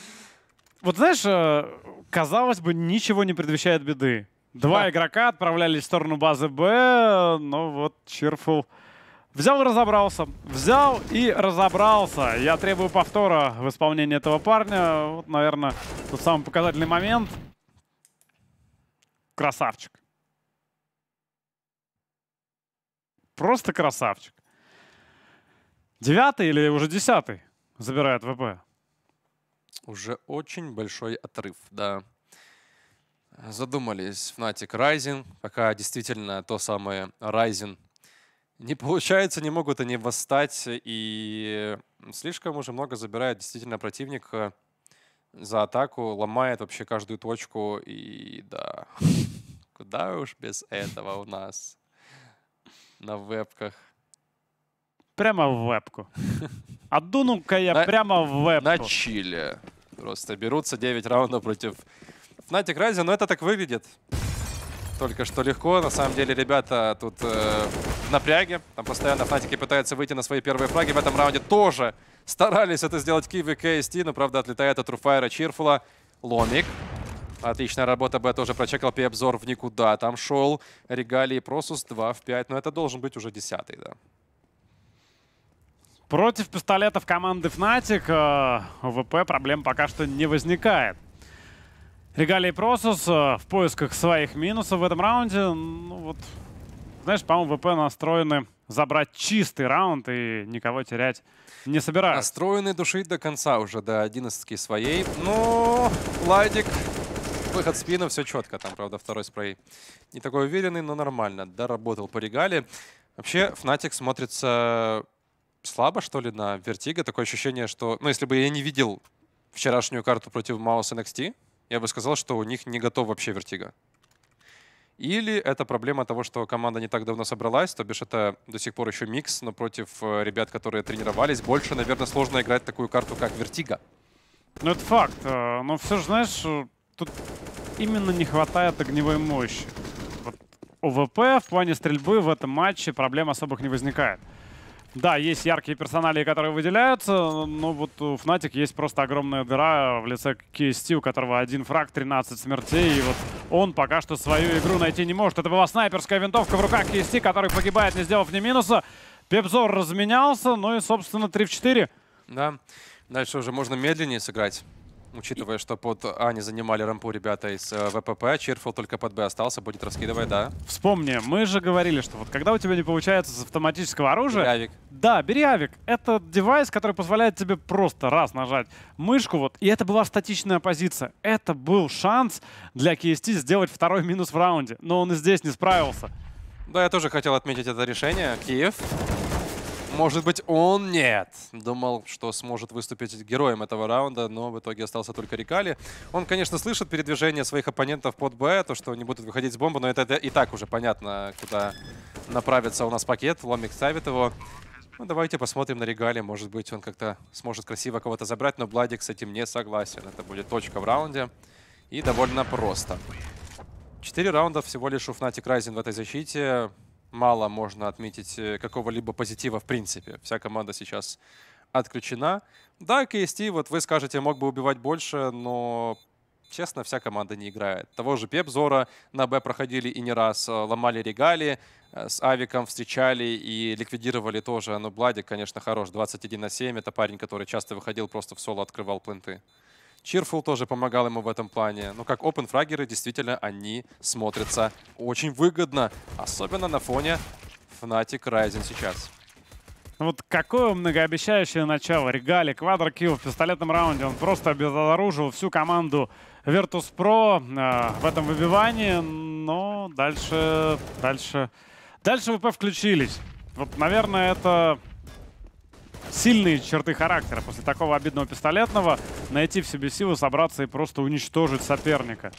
Вот знаешь, казалось бы, ничего не предвещает беды. 2 игрока отправлялись в сторону базы Б, но вот Cheerful взял и разобрался. Взял и разобрался. Я требую повтора в исполнении этого парня. Вот, наверное, тот самый показательный момент. Красавчик. Просто красавчик. 9-й или уже 10-й забирает ВП? Уже очень большой отрыв, да. Задумались Fnatic Rising, пока действительно то самое Rising не получается, не могут они восстать, и слишком уже много забирает действительно противник за атаку, ломает вообще каждую точку, и да, куда уж без этого у нас на вебках. Прямо в вебку. Отдуну-ка я На- прямо в вебку. На чиле. Просто берутся 9 раундов против Fnatic Rising, но это так выглядит. Только что легко. На самом деле ребята тут в напряге. Там постоянно Fnatic пытаются выйти на свои первые фраги. В этом раунде тоже старались это сделать Киев и KST, но правда отлетает от Руфайра Чирфула. Ломик. Отличная работа. Б тоже прочекал Пи-обзор в никуда. Там шел Регалии Просус 2 в 5. Но это должен быть уже 10-й, да. Против пистолетов команды Fnatic у ВП проблем пока что не возникает. Регалии Просус в поисках своих минусов в этом раунде. Ну вот, знаешь, по-моему, ВП настроены забрать чистый раунд и никого терять не собираются. Настроены душить до конца уже, до 11-ки своей. Но Владик, выход в спину, все четко. Там, правда, второй спрей не такой уверенный, но нормально. Доработал по Регалии. Вообще, Fnatic смотрится слабо, что ли, на Vertigo. Такое ощущение, что... Ну, если бы я не видел вчерашнюю карту против Mouse NXT, я бы сказал, что у них не готов вообще Vertigo. Или это проблема того, что команда не так давно собралась, то бишь это до сих пор еще микс, но против ребят, которые тренировались, больше, наверное, сложно играть такую карту, как Vertigo. Ну, это факт. Но все же, знаешь, тут именно не хватает огневой мощи. Вот у ВП в плане стрельбы в этом матче проблем особых не возникает. Да, есть яркие персонали, которые выделяются, но вот у Fnatic есть просто огромная дыра в лице KST, у которого 1 фраг, 13 смертей, и вот он пока что свою игру найти не может. Это была снайперская винтовка в руках KST, который погибает, не сделав ни минуса. Пепзор разменялся, ну и, собственно, 3 в 4. Да, дальше уже можно медленнее сыграть, учитывая, что под А не занимали рампу ребята из ВПП. Чирфул только под Б остался, будет раскидывать, да. Вспомни, мы же говорили, что вот когда у тебя не получается с автоматического оружия... Авик. Да, бери авик. Это девайс, который позволяет тебе просто раз нажать мышку, вот, и это была статичная позиция. Это был шанс для KST сделать второй минус в раунде, но он и здесь не справился. Да, я тоже хотел отметить это решение. Киев. Может быть, он нет. Думал, что сможет выступить героем этого раунда, но в итоге остался только Рикали. Он, конечно, слышит передвижение своих оппонентов под Б, то, что они будут выходить с бомбы, но это и так уже понятно, куда направится у нас пакет. Ломик ставит его. Ну, давайте посмотрим на Регале. Может быть, он как-то сможет красиво кого-то забрать, но Владик с этим не согласен. Это будет точка в раунде. И довольно просто. 4 раунда всего лишь у Fnatic Rising в этой защите. Мало можно отметить какого-либо позитива в принципе. Вся команда сейчас отключена. Да, KST, вот вы скажете, мог бы убивать больше, но, честно, вся команда не играет. Того же Пепзора на Б проходили и не раз. Ломали Регали, с Авиком встречали и ликвидировали тоже. Но Владик, конечно, хорош. 21/7. Это парень, который часто выходил, просто в соло открывал пленты. Чирфул тоже помогал ему в этом плане. Но как опен-фрагеры, действительно, они смотрятся очень выгодно. Особенно на фоне Fnatic Rising сейчас. Вот какое многообещающее начало. Регали, квадрокилл в пистолетном раунде. Он просто обезоружил всю команду Virtus.pro в этом выбивании. Но дальше ВП включились. Вот, наверное, это... сильные черты характера. После такого обидного пистолетного найти в себе силы, собраться и просто уничтожить соперника.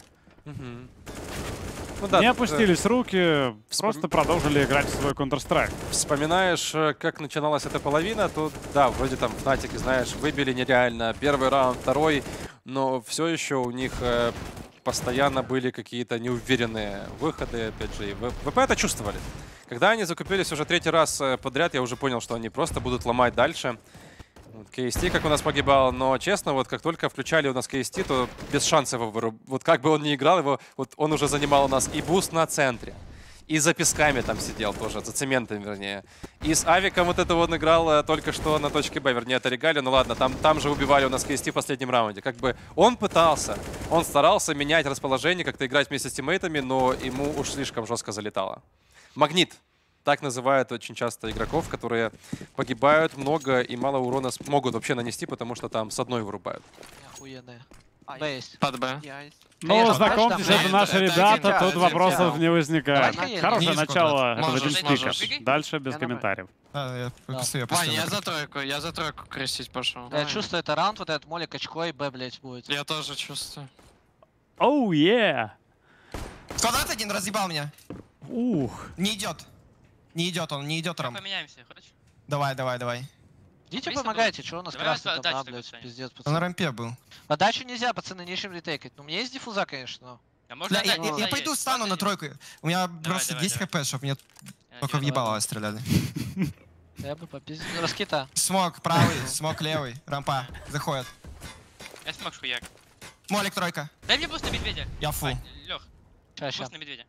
Ну, да, не опустились руки, просто продолжили играть в свой Counter-Strike. Вспоминаешь, как начиналась эта половина, то да, вроде там Fnatic, знаешь, выбили нереально. Первый раунд, второй, но все еще у них постоянно были какие-то неуверенные выходы, опять же, и ВП это чувствовали. Когда они закупились уже 3-й раз подряд, я уже понял, что они просто будут ломать дальше. Вот KST, как у нас погибал, но честно, вот как только включали у нас KST, то без шансов его, вот как бы он ни играл, его, вот он уже занимал у нас и буст на центре, и за песками там сидел тоже, за цементом, вернее. И с Авиком вот это он играл только что на точке Б, вернее, это Регалии, ну ладно, там же убивали у нас KST в последнем раунде. Как бы он пытался, он старался менять расположение, как-то играть вместе с тиммейтами, но ему уж слишком жестко залетало. Магнит. Так называют очень часто игроков, которые погибают много и мало урона могут вообще нанести, потому что там с одной вырубают. Охуенные. Бейс. Под Б. Ну, Конечно, знакомьтесь, конечно, это наши это ребята, тебя, тут это вопросов тебя. не возникает. Давай, Хорошее Низ начало этого Можешь, тимспика. можешь. Дальше без Я комментариев. Да, я Да. Ваня, я за тройку крестить пошел. Я чувствую, это раунд, вот этот молик очко и Б, блять, будет. Я тоже чувствую. Оу, е! Квадрат один разъебал меня. Ух. Не идет. Не идет он, не идет Ром. Поменяемся, хочешь? Давай, давай, давай. Идите Бейся, помогайте, что у нас Давай красный там, дальше да, тогда, блять, Саня. пиздец, Он на пацаны. рампе был. Подачу нельзя, пацаны, не ищем ретейкать. Ну, у меня есть диффуза, конечно, но... А можно Бля, отдать, я можно пойду есть. встану на Можно тройку. У меня просто давай, 10 хп, чтобы мне есть? только Я въебало стреляли. Я бы попиздил. Раскита. Смок правый, смок левый, рампа. Заходят. Я смог хуяк. Молик тройка. Дай мне буст на медведя. Я фул. Лех, Ща, ща. буст на медведя.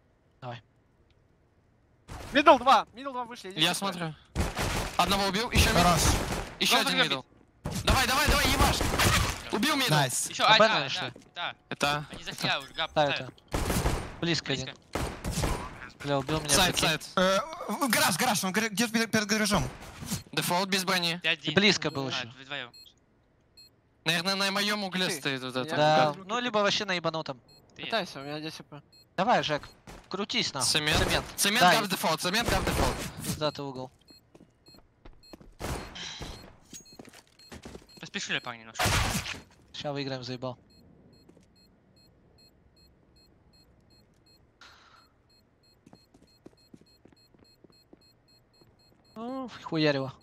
Мидл 2 вышли. идите Я сюда. смотрю. Одного убил, еще мидл. Хорош. Еще Должен один мидл. Давай, ебашь. Убил мидл. Найс. Еще, А Б да, нашли. да. Это Они за себя уже, гап Ставь ставят. это. Близко один. Близко. Бля, убил меня. сайт, прикинь. сайт. Гараж, он где-то перед гаражом. Дефолт без брони. Ты один. близко был А, еще. вы вдвоем. Наверное, на моем угле Ты. стоит вот это. Да, Руки ну либо вообще на ебанутом. Ты есть. Пытайся, у меня 10 хп. Давай, Жек, крутись нахуй. Цемент. Цемент. Цемент Да, гав дефолт, цемент гав дефолт. пиздатый угол. Поспешили, парни, немножко. Сейчас выиграем, заебал. Ну, хуярево.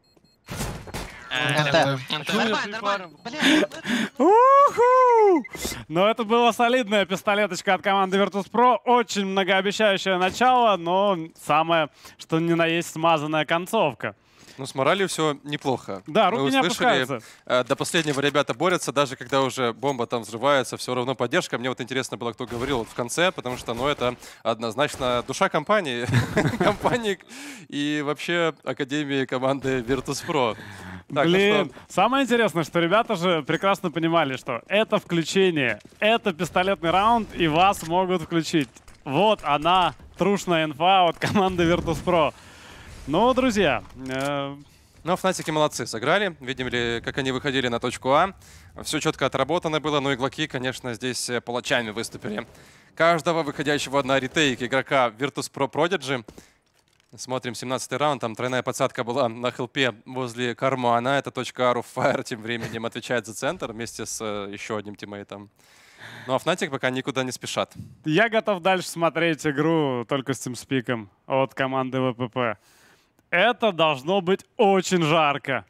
А, Нормально, нормально. Бля, Уху! Но это была солидная пистолеточка от команды Virtus.pro. Очень многообещающее начало, но самое, что ни на есть, смазанная концовка. Ну, с моралью все неплохо. Да, Мы руки не услышали, опускаются. до последнего ребята борются, даже когда уже бомба там взрывается, все равно поддержка. Мне вот интересно было, кто говорил вот в конце, потому что, ну, это однозначно душа компании, компании и вообще академии команды Virtus.pro. Так, ну Блин, что, самое интересное, что ребята же прекрасно понимали, что это включение, это пистолетный раунд, и вас могут включить. Вот она, трушная инфа от команды Virtus.pro. Ну, друзья, ну, Фнатики молодцы, сыграли. Видели, как они выходили на точку А. Все четко отработано было, но игроки, конечно, здесь палачами выступили. Каждого выходящего на ретейк игрока Virtus.pro Prodigy. Смотрим 17-й раунд, там тройная подсадка была на хелпе возле кармана. Это точка А, Руфайр тем временем отвечает за центр вместе с еще одним тиммейтом. Ну а Fnatic пока никуда не спешат. я готов дальше смотреть игру только с тимспиком от команды ВПП. Это должно быть очень жарко.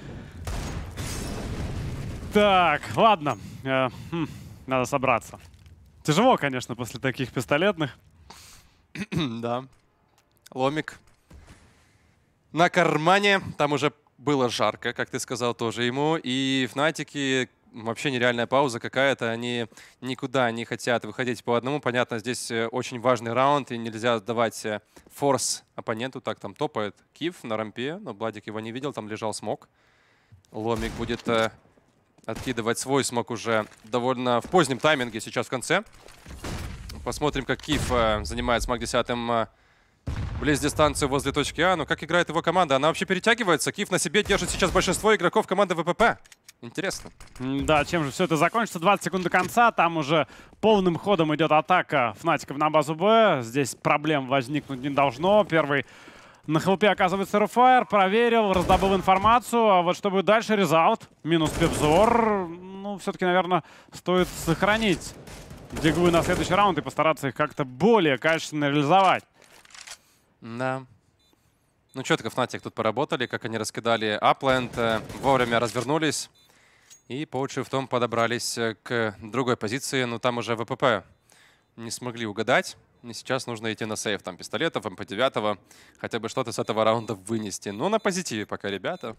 Так, ладно. Надо собраться. Тяжело, конечно, после таких пистолетных. Да. Ломик на кармане. Там уже было жарко, как ты сказал тоже ему. И Фнатики вообще нереальная пауза какая-то. Они никуда не хотят выходить по одному. Понятно, здесь очень важный раунд, и нельзя давать форс оппоненту. Так, там топает Кив на рампе, но Владик его не видел, там лежал смок. Ломик будет откидывать свой смок уже довольно в позднем тайминге сейчас в конце. Посмотрим, как Кив занимает смок 10-м близ дистанцию возле точки А. Но как играет его команда? Она вообще перетягивается. Кив на себе держит сейчас большинство игроков команды ВПП. Интересно. Да, чем же все это закончится? 20 секунд до конца. Там уже полным ходом идет атака Фнатиков на базу Б. Здесь проблем возникнуть не должно. Первый на хелпе оказывается Руфайр. Проверил, раздобыл информацию. А вот что будет дальше? Резаут. Минус Пепзор. Ну, все-таки, наверное, стоит сохранить диглы на следующий раунд и постараться их как-то более качественно реализовать. Да. Ну, четко Fnatic тут поработали, как они раскидали апленд, вовремя развернулись. И по том подобрались к другой позиции. Но там уже ВПП не смогли угадать. И сейчас нужно идти на сейв. Там пистолетов, МП-9. Хотя бы что-то с этого раунда вынести. Но на позитиве пока ребята.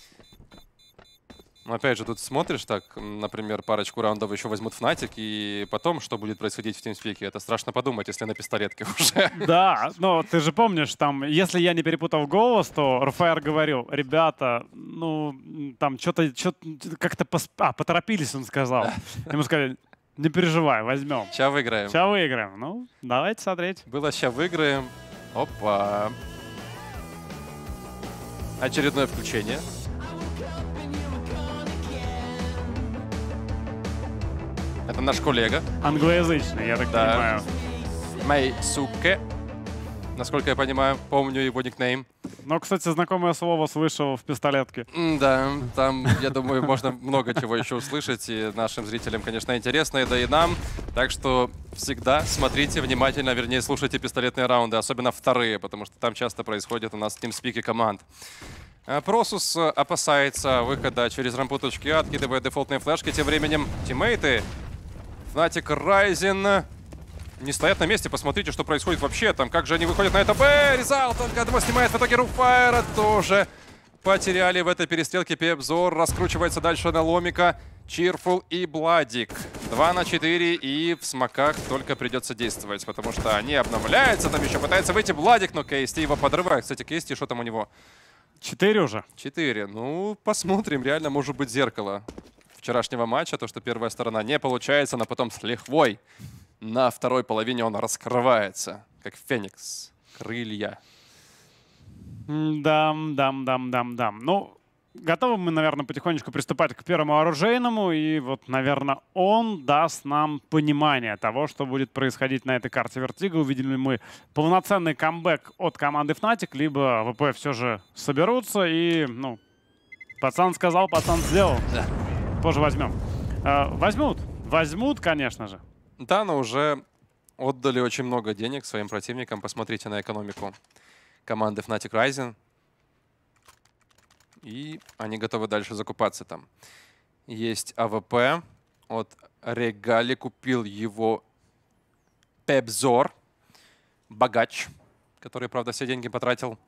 Но опять же, тут смотришь так, например, парочку раундов еще возьмут Fnatic, и потом, что будет происходить в тимспике, это страшно подумать, если на пистолетке уже. Да, но ты же помнишь, там, если я не перепутал голос, то Руфайр говорил: ребята, ну, там, что-то как-то поторопились, он сказал. Ему сказали: не переживай, возьмем. Сейчас выиграем. Сейчас выиграем. Ну, давайте смотреть. Было сейчас выиграем. Опа. Очередное включение. Это наш коллега. Англоязычный, я так Да. понимаю. Мэйсуке. Насколько я понимаю, помню его никнейм. Но, кстати, знакомое слово слышал в пистолетке. Да, там, я думаю, можно много чего еще услышать. И нашим зрителям, конечно, интересно, да и нам. Так что всегда смотрите внимательно, вернее, слушайте пистолетные раунды, особенно вторые, потому что там часто происходит у нас тимспики команд. Просус опасается выхода через рампу точки А, откидывает дефолтные флешки. Тем временем тиммейты Fnatic Rising не стоят на месте. Посмотрите, что происходит вообще. Там как же они выходят на это Б. Резал только одного снимает в итоге Руфайра. Тоже потеряли в этой перестрелке Пепзор. Раскручивается дальше на Ломика. Чирфул и Бладик. 2 на 4. И в смоках только придется действовать, потому что они обновляются. Там еще пытается выйти Бладик, но KST его подрывает. Кстати, KST, что там у него? 4 уже. 4. Ну, посмотрим. Реально может быть зеркало вчерашнего матча. То, что первая сторона не получается, но потом с лихвой на второй половине он раскрывается, как феникс. Крылья. Дам. Ну, готовы мы, наверное, потихонечку приступать к первому оружейному. И вот, наверное, он даст нам понимание того, что будет происходить на этой карте Vertigo. Увидели ли мы полноценный камбэк от команды Fnatic, либо ВП все же соберутся и, ну, пацан сказал, пацан сделал. Да. Позже возьмем. Возьмут, конечно же. Да, но уже отдали очень много денег своим противникам. Посмотрите на экономику команды Fnatic Rising. И они готовы дальше закупаться там. Есть АВП от Регали. Купил его Пепзор. Богач, который, правда, все деньги потратил.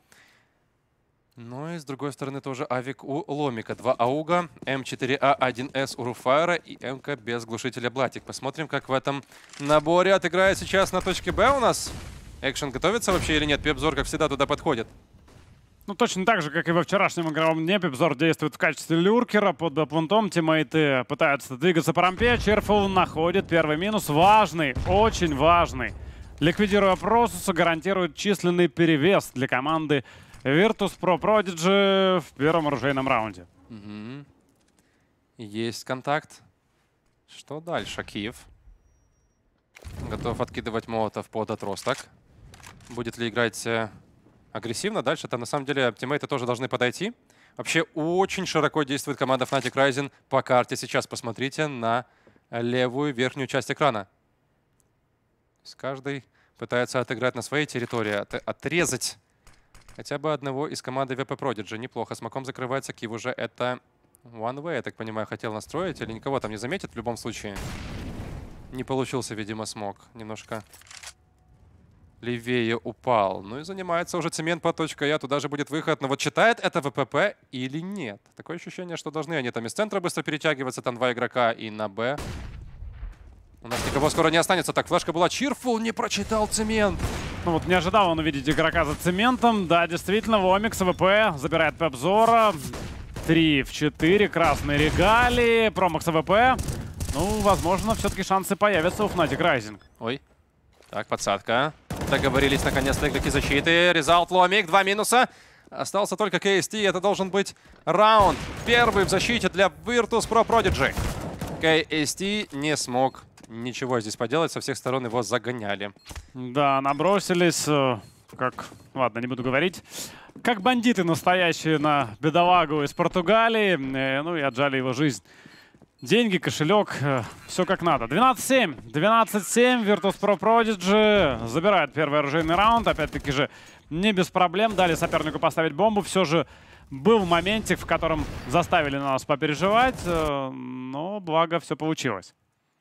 Ну и с другой стороны тоже авик у Ломика. 2 ауга, М4А, 1С у Руфайра и МК без глушителя Блатик. Посмотрим, как в этом наборе отыграет сейчас на точке Б у нас. Экшен готовится вообще или нет? Пепзор, как всегда, туда подходит. Ну, точно так же, как и во вчерашнем игровом дне, Пепзор действует в качестве люркера. Под пунктом тиммейты пытаются двигаться по рампе. Чирфул находит первый минус. Важный, очень важный. Ликвидируя Просуса, гарантирует численный перевес для команды Virtus.pro Prodigy в первом оружейном раунде. Угу. Есть контакт. Что дальше? Киев. Готов откидывать молотов под отросток. Будет ли играть агрессивно? Дальше там на самом деле тиммейты тоже должны подойти. Вообще очень широко действует команда Fnatic Rising по карте. Сейчас посмотрите на левую верхнюю часть экрана. Каждый пытается отыграть на своей территории, отрезать хотя бы одного из команды VP Prodigy. Неплохо. Смоком закрывается. Киев уже это one way, я так понимаю, хотел настроить. Или никого там не заметит в любом случае. Не получился, видимо, смок. Немножко левее упал. Ну и занимается уже цемент по точке А. Туда же будет выход. Но вот читает это ВПП или нет? Такое ощущение, что должны они там из центра быстро перетягиваться. Там 2 игрока и на Б. У нас никого скоро не останется. Так, флешка была. Чирфул не прочитал цемент. Ну вот не ожидал он увидеть игрока за цементом. Да, действительно, Вомик с АВП забирает Пепзора. 3 в 4. Красные регалии. Промах с АВП. Ну, возможно, все-таки шансы появятся у Fnatic Rising. Ой. Так, подсадка. Договорились наконец-то игроки защиты. Резалт Ломик. 2 минуса. Остался только KST. Это должен быть раунд. Первый в защите для Virtus.pro Prodigy. KST не смог ничего здесь поделать. Со всех сторон его загоняли. Да, набросились, как... Ладно, не буду говорить. Как бандиты настоящие на бедолагу из Португалии. Ну и отжали его жизнь. Деньги, кошелек, все как надо. 12-7. 12-7. Virtus.pro Prodigy забирает первый оружейный раунд. Опять-таки же не без проблем. Дали сопернику поставить бомбу. Все же был моментик, в котором заставили нас попереживать. Но благо все получилось.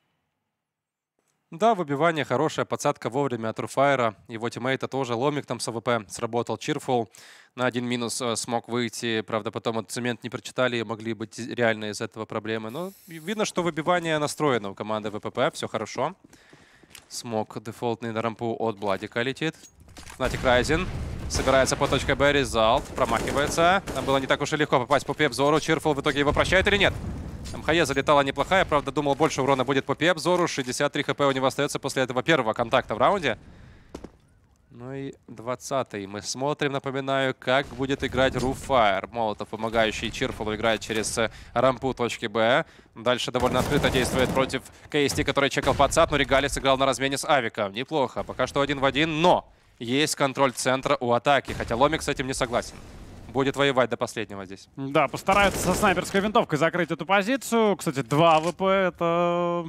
Да, выбивание хорошая, подсадка вовремя от Руфайра. Его тиммейта тоже. Ломик там с АВП сработал. Чирфул на 1 минус смог выйти. Правда, потом от цемент не прочитали. Могли быть реально из этого проблемы. Но видно, что выбивание настроено у команды ВПП. Все хорошо. Смог дефолтный на рампу от Бладика летит. Fnatic Rising собирается по точке Б. Резалт промахивается. Там было не так уж и легко попасть по Пепзору. Чирфул в итоге его прощает или нет? МХЕ залетала неплохая, правда, думал, больше урона будет по Пепзору. 63 хп у него остается после этого первого контакта в раунде. Ну и 20-й. Мы смотрим, напоминаю, как будет играть Rufire. Молотов, помогающий Чирфулу, играет через рампу точки Б. Дальше довольно открыто действует против KST, который чекал подсад, но Регали сыграл на размене с Авиком. Неплохо. Пока что 1 в 1, но есть контроль центра у атаки. Хотя Ломик с этим не согласен. Будет воевать до последнего здесь. Да, постараются со снайперской винтовкой закрыть эту позицию. Кстати, 2 ВП — это...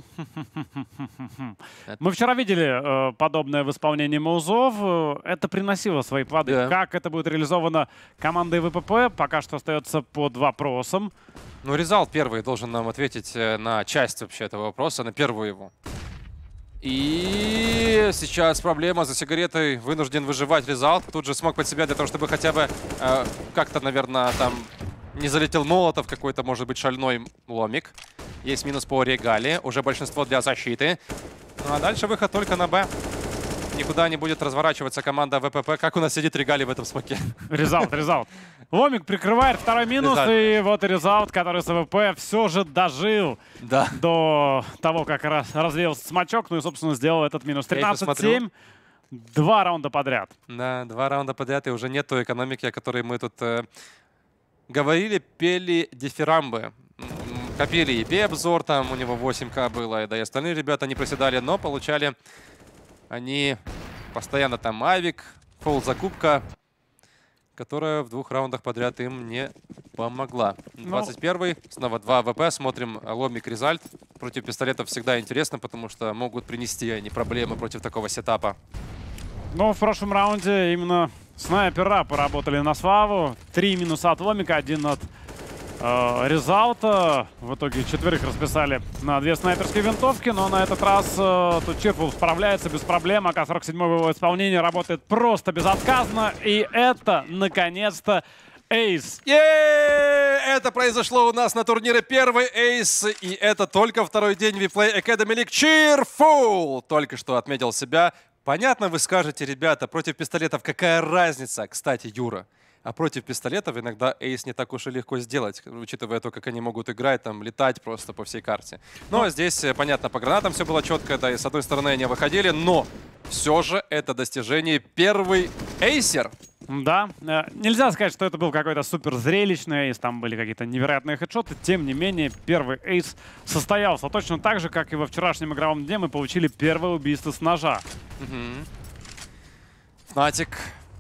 Мы вчера видели подобное в исполнении Маузов. Это приносило свои плоды. Да. Как это будет реализовано командой ВПП, пока что остается под вопросом. Ну, Резал первый должен нам ответить на часть вообще этого вопроса, на первую его. И сейчас проблема за сигаретой. Вынужден выживать Резал. Тут же смог под себя для того, чтобы хотя бы как-то, наверное, там не залетел Молотов какой-то, может быть, шальной Ломик. Есть минус по Регале. Уже большинство для защиты. Ну а дальше выход только на Б. Никуда не будет разворачиваться команда ВПП. Как у нас сидит Регали в этом смоке? Резалт. Ломик прикрывает второй минус. Резалт. И вот и Резалт, который с АВП все же дожил до того, как развеялся смачок. Ну и, собственно, сделал этот минус. 13-7. 2 раунда подряд. Да, 2 раунда подряд. И уже нет той экономики, о которой мы тут говорили, пели дифирамбы. Копили и B-обзор, там у него 8К было, да и остальные ребята не проседали, но получали они постоянно там Авик, фолл закупка, которая в 2 раундах подряд им не помогла. 21-й, снова 2 АВП, смотрим Ломик Резальт. Против пистолетов всегда интересно, потому что могут принести они проблемы против такого сетапа. Но в прошлом раунде именно снайпера поработали на славу. 3 минуса от Ломика, 1 от Резалта. В итоге 4 расписали на 2 снайперские винтовки, но на этот раз тут Чирфул справляется без проблем. АК-47 в его исполнении работает просто безотказно. И это, наконец-то, эйс. Это произошло у нас на турнире первый эйс. И это только второй день Vplay Academy League. Чирфул только что отметил себя. Понятно, вы скажете, ребята, против пистолетов какая разница? Кстати, Юра. А против пистолетов иногда эйс не так уж и легко сделать, учитывая то, как они могут играть, там, летать просто по всей карте. Но здесь, понятно, по гранатам все было четко, да, и с одной стороны они выходили, но все же это достижение. Первый эйсер. Да, нельзя сказать, что это был какой-то супер зрелищный эйс, там были какие-то невероятные хедшоты, тем не менее, первый эйс состоялся. Точно так же, как и во вчерашнем игровом дне мы получили первое убийство с ножа. Fnatic.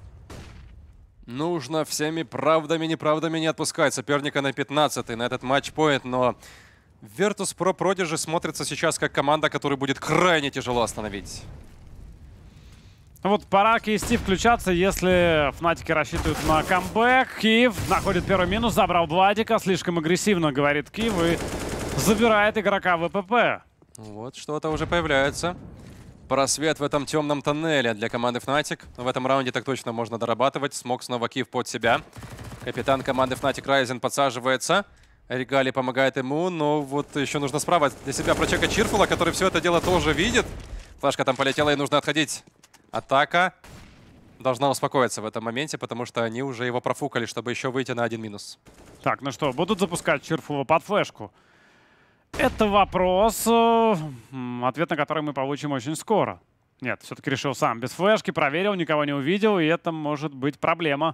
Нужно всеми правдами, неправдами не отпускать соперника на 15-й, на этот матчпоинт, но Virtus.pro Prodigy смотрится сейчас как команда, которую будет крайне тяжело остановить. Вот пора KST включаться, если Фнатики рассчитывают на камбэк. Киев находит первый минус, забрал Владика, слишком агрессивно, говорит Киев, и забирает игрока ВПП. Вот что-то уже появляется. Просвет в этом темном тоннеле для команды Fnatic. В этом раунде так точно можно дорабатывать. Смог снова Киев под себя. Капитан команды Fnatic Ryzen подсаживается. Регали помогает ему, но вот еще нужно справа для себя прочекать Чирфула, который все это дело тоже видит. Флешка там полетела, и нужно отходить. Атака должна успокоиться в этом моменте, потому что они уже его профукали, чтобы еще выйти на 1 минус. Так, ну что, будут запускать Чирфула под флешку? Это вопрос, ответ на который мы получим очень скоро. Нет, все-таки решил сам без флешки, проверил, никого не увидел, и это может быть проблема.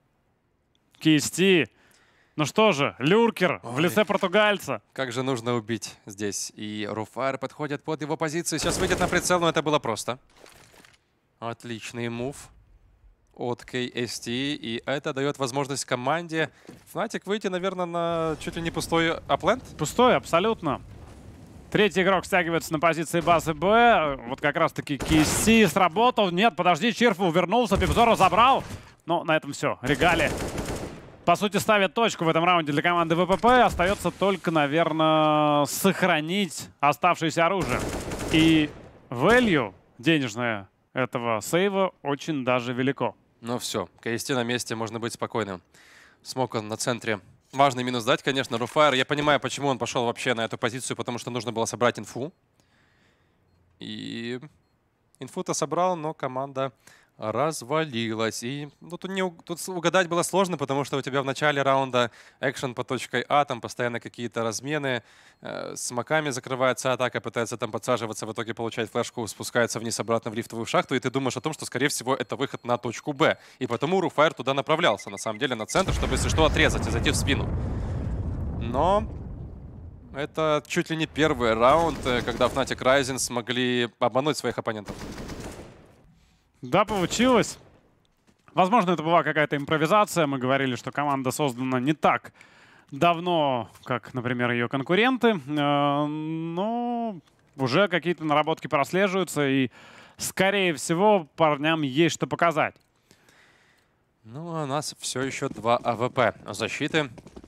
KST. Ну что же, люркер в лице португальца. Как же нужно убить здесь. И Rufire подходит под его позицию. Сейчас выйдет на прицел, но это было просто. Отличный мув от KST. И это дает возможность команде Fnatic выйти, наверное, на чуть ли не пустой апленд. Пустой, абсолютно. Третий игрок стягивается на позиции базы Б. Вот как раз-таки KST сработал. Нет, подожди, Чирфул вернулся, Пипзора забрал. Но на этом все. Регали, по сути, ставит точку в этом раунде для команды ВПП. Остается только, наверное, сохранить оставшееся оружие. И value денежное этого сейва очень даже велико. Ну все, KST на месте, можно быть спокойным. Смог он на центре. Важный минус дать, конечно, Rufire. Я понимаю, почему он пошел вообще на эту позицию, потому что нужно было собрать инфу. И инфу-то собрал, но команда развалилась. И ну, тут угадать было сложно, потому что у тебя в начале раунда экшен по точке А, там постоянно какие-то размены, с маками закрывается атака, пытается там подсаживаться, в итоге получает флешку, спускается вниз обратно в лифтовую шахту, и ты думаешь о том, что, скорее всего, это выход на точку Б. И потому Руфайр туда направлялся, на самом деле, на центр, чтобы, если что, отрезать и зайти в спину. Но это чуть ли не первый раунд, когда Fnatic Rising смогли обмануть своих оппонентов. Да, получилось. Возможно, это была какая-то импровизация. Мы говорили, что команда создана не так давно, как, например, ее конкуренты. Но уже какие-то наработки прослеживаются, и, скорее всего, парням есть что показать. Ну, а у нас все еще 2 АВП защиты.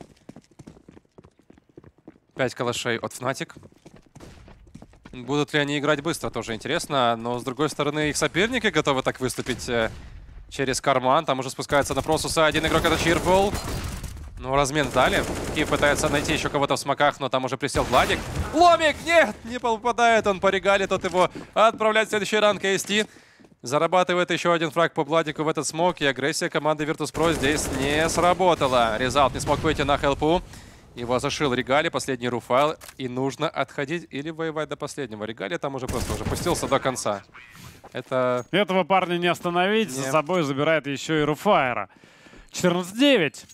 5 калашей от Fnatic. Будут ли они играть быстро, тоже интересно. Но, с другой стороны, их соперники готовы так выступить через карман. Там уже спускается на Просуса. Один игрок — это Cheerful. Ну, размен дали. Киев пытается найти еще кого-то в смоках, но там уже присел Владик. Ломик! Нет! Не попадает он по регале. Тот его отправляет в следующий ранг KST. Зарабатывает еще один фраг по Владику в этот смок. И агрессия команды Virtus.pro здесь не сработала. Резалт не смог выйти на хелпу. Его зашил Регали, последний руфайл, и нужно отходить или воевать до последнего. Регали там уже просто уже пустился до конца. Этого парня не остановить, за собой забирает еще и руфайра. 14-9.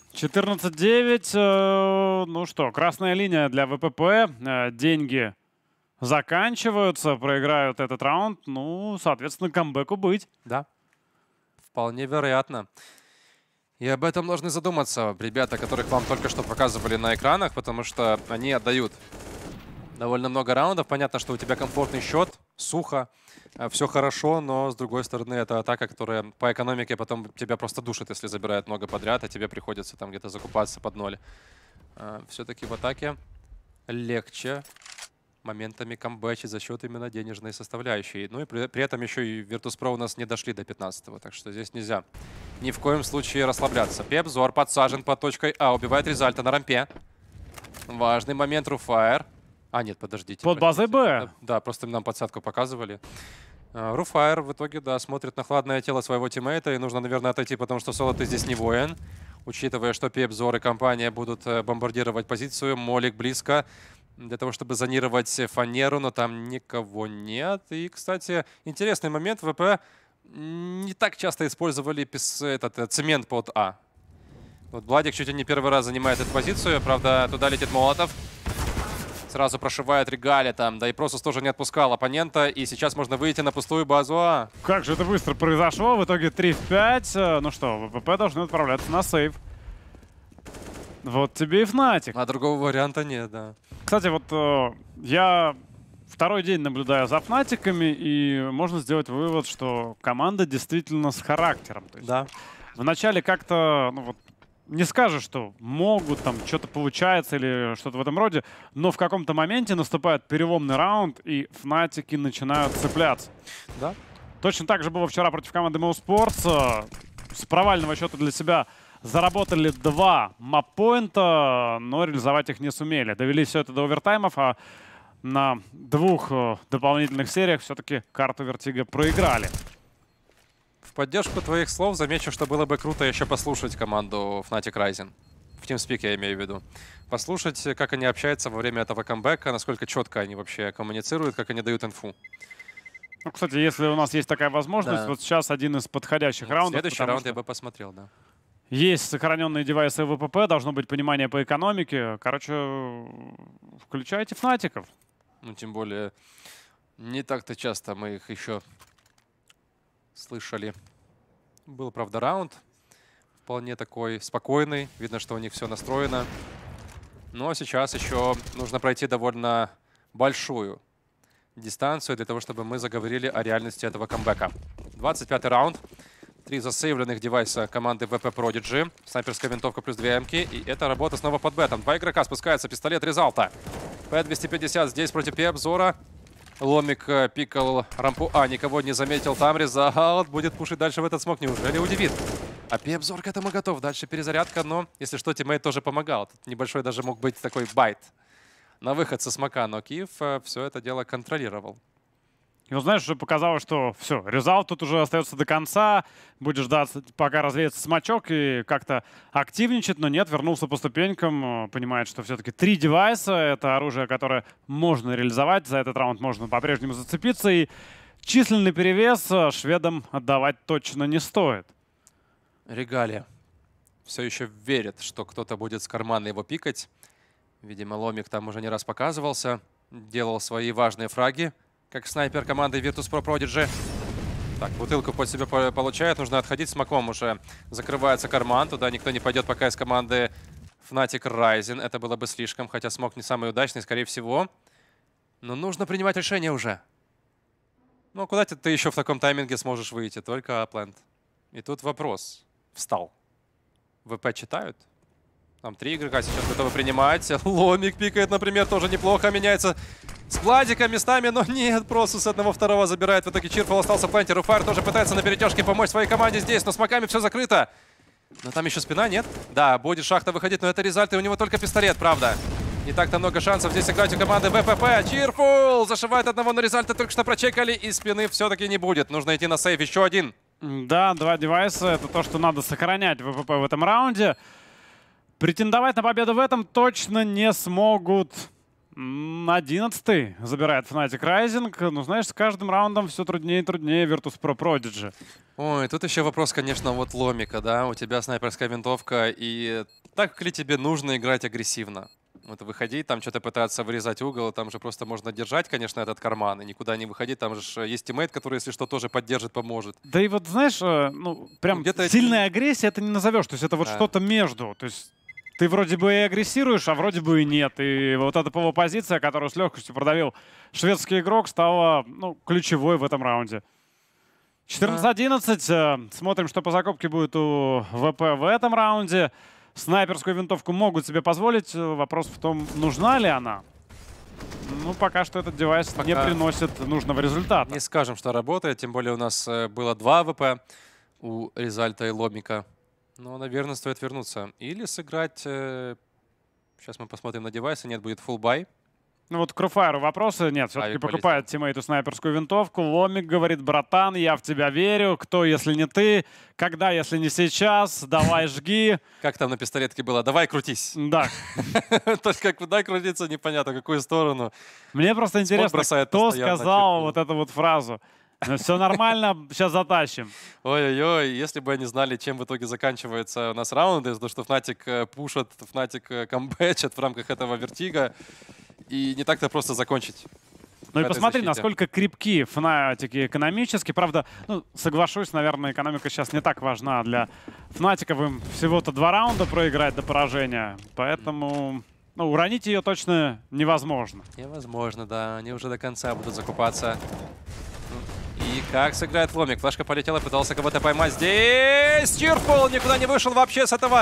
14-9. Ну что, красная линия для ВПП. Деньги заканчиваются, проиграют этот раунд. Ну, соответственно, камбэку быть. Да, вполне вероятно. И об этом должны задуматься ребята, которых вам только что показывали на экранах, потому что они отдают довольно много раундов. Понятно, что у тебя комфортный счет, сухо, все хорошо, но с другой стороны это атака, которая по экономике потом тебя просто душит, если забирает много подряд, а тебе приходится там где-то закупаться под ноль. Все-таки в атаке легче моментами камбэчить за счет именно денежной составляющей. Ну и при этом еще и Virtus.pro у нас не дошли до 15-го, так что здесь нельзя ни в коем случае расслабляться. Пепзор подсажен под точкой А, убивает Резальта на рампе. Важный момент, Руфайр. А, нет, подождите. Под базой Б. Да, просто нам подсадку показывали. Руфайр в итоге, да, смотрит на хладное тело своего тиммейта, и нужно, наверное, отойти, потому что Соло ты здесь не воин. Учитывая, что Пепзор и компания будут бомбардировать позицию, Молик близко для того, чтобы зонировать фанеру, но там никого нет. И, кстати, интересный момент. ВП не так часто использовали цемент под А. Вот Владик чуть ли не первый раз занимает эту позицию. Правда, туда летит Молотов. Сразу прошивает Регаля там. Да и Просус тоже не отпускал оппонента. И сейчас можно выйти на пустую базу А. Как же это быстро произошло. В итоге 3 в 5. Ну что, ВПП должны отправляться на сейв. Вот тебе и Fnatic. А другого варианта нет, да. Кстати, вот я второй день наблюдаю за Fnatic'ами, и можно сделать вывод, что команда действительно с характером. То есть да. Вначале как-то, ну вот, не скажешь, что могут, там, что-то получается или что-то в этом роде, но в каком-то моменте наступает переломный раунд, и Fnatic'и начинают цепляться. Да. Точно так же было вчера против команды MO Sports. С провального счета для себя заработали 2 маппоинта, но реализовать их не сумели. Довели все это до овертаймов, а на 2 дополнительных сериях все-таки карту Вертига проиграли. В поддержку твоих слов замечу, что было бы круто еще послушать команду Fnatic Rising. В TeamSpeak я имею в виду. Послушать, как они общаются во время этого камбэка, насколько четко они вообще коммуницируют, как они дают инфу. Ну, кстати, если у нас есть такая возможность, да. Вот сейчас один из подходящих раундов. Следующий раунд я бы посмотрел, да. Есть сохраненные девайсы ВПП, должно быть понимание по экономике. Короче, включайте Fnatic'ов. Ну, тем более, не так-то часто мы их еще слышали. Был, правда, раунд. Вполне такой спокойный. Видно, что у них все настроено. Но сейчас еще нужно пройти довольно большую дистанцию для того, чтобы мы заговорили о реальности этого камбэка. 25-й раунд. 3 засейвленных девайса команды VP Prodigy. Снайперская винтовка плюс 2 М-ки. И это работа снова под бетом. 2 игрока, спускается пистолет Резалта. P250 здесь против Пепзора. Ломик пикал рампу А, никого не заметил. Там Резалт будет пушить дальше в этот смог. Неужели удивит? А Пепзор к этому готов. Дальше перезарядка, но, если что, тиммейт тоже помогал. Тут небольшой даже мог быть такой байт на выход со смока. Но Киев все это дело контролировал. И вот, знаешь, уже показалось, что все, результат тут уже остается до конца. Будет ждать, пока развеется смачок и как-то активничать. Но нет, вернулся по ступенькам. Понимает, что все-таки 3 девайса — это оружие, которое можно реализовать. За этот раунд можно по-прежнему зацепиться. И численный перевес шведам отдавать точно не стоит. Регалия все еще верит, что кто-то будет с кармана его пикать. Видимо, Ломик там уже не раз показывался. Делал свои важные фраги, как снайпер команды Virtus.pro Prodigy. Так, бутылку под себя получает. Нужно отходить с маком уже. Закрывается карман. Туда никто не пойдет пока из команды Fnatic Rising. Это было бы слишком, хотя смог не самый удачный, скорее всего. Но нужно принимать решение уже. Ну, куда ты еще в таком тайминге сможешь выйти? Только Апленд. И тут вопрос. Встал. ВП читают? Там 3 игрока сейчас готовы принимать. Ломик пикает, например, тоже неплохо. Меняется с Владиком местами, но нет, просто с одного-второго забирает. В итоге Чирфул остался в пленте. Руфайр тоже пытается на перетяжке помочь своей команде здесь, но с маками все закрыто. Но там еще спина, нет? Да, будет шахта выходить, но это резальт, и у него только пистолет, правда. Не так-то много шансов здесь играть у команды ВПП. Чирфул зашивает одного, но резальта только что прочекали, и спины все-таки не будет. Нужно идти на сейв. Еще один. Да, 2 девайса — это то, что надо сохранять ВПП в этом раунде. Претендовать на победу в этом точно не смогут. 11-й забирает Fnatic Rising. Ну, знаешь, с каждым раундом все труднее и труднее Virtus.pro Prodigy. Ой, тут еще вопрос, конечно, вот Ломика, да? У тебя снайперская винтовка, и так ли тебе нужно играть агрессивно? Вот выходить, там что-то пытаться вырезать угол, там же просто можно держать, конечно, этот карман, и никуда не выходить. Там же есть тиммейт, который, если что, тоже поддержит, поможет. Да и вот, знаешь, ну, прям сильная агрессия это не назовешь. То есть это вот что-то между. То есть ты вроде бы и агрессируешь, а вроде бы и нет. И вот эта ПВ-позиция, которую с легкостью продавил шведский игрок, стала, ну, ключевой в этом раунде. 14-11. Смотрим, что по закупке будет у ВП в этом раунде. Снайперскую винтовку могут себе позволить. Вопрос в том, нужна ли она. Ну, пока что этот девайс не приносит нужного результата. Не скажем, что работает. Тем более у нас было 2 ВП у Резальта и Ломика. Но, наверное, стоит вернуться. Или сыграть... Сейчас мы посмотрим на девайсы. Нет, будет full buy. Ну вот к Руфайру вопросы. Нет, все-таки покупает тиммейту снайперскую винтовку. Ломик говорит: братан, я в тебя верю. Кто, если не ты? Когда, если не сейчас? Давай, жги. Как там на пистолетке было? Давай, крутись. Да. Только куда крутиться, непонятно, в какую сторону. Мне просто интересно, кто сказал вот эту вот фразу. Все нормально, сейчас затащим. Ой-ой-ой, если бы они знали, чем в итоге заканчиваются у нас раунды, то что Fnatic пушат, Fnatic камбэчат в рамках этого вертига. И не так-то просто закончить. Ну и посмотри, насколько крепки Fnatic экономически. Правда, ну, соглашусь, наверное, экономика сейчас не так важна для Fnatic. Им всего-то 2 раунда проиграть до поражения. Поэтому ну, уронить ее точно невозможно. Невозможно, да. Они уже до конца будут закупаться. И как сыграет Ломик? Флешка полетела, пытался кого-то поймать. Здесь Чирфул никуда не вышел вообще с этого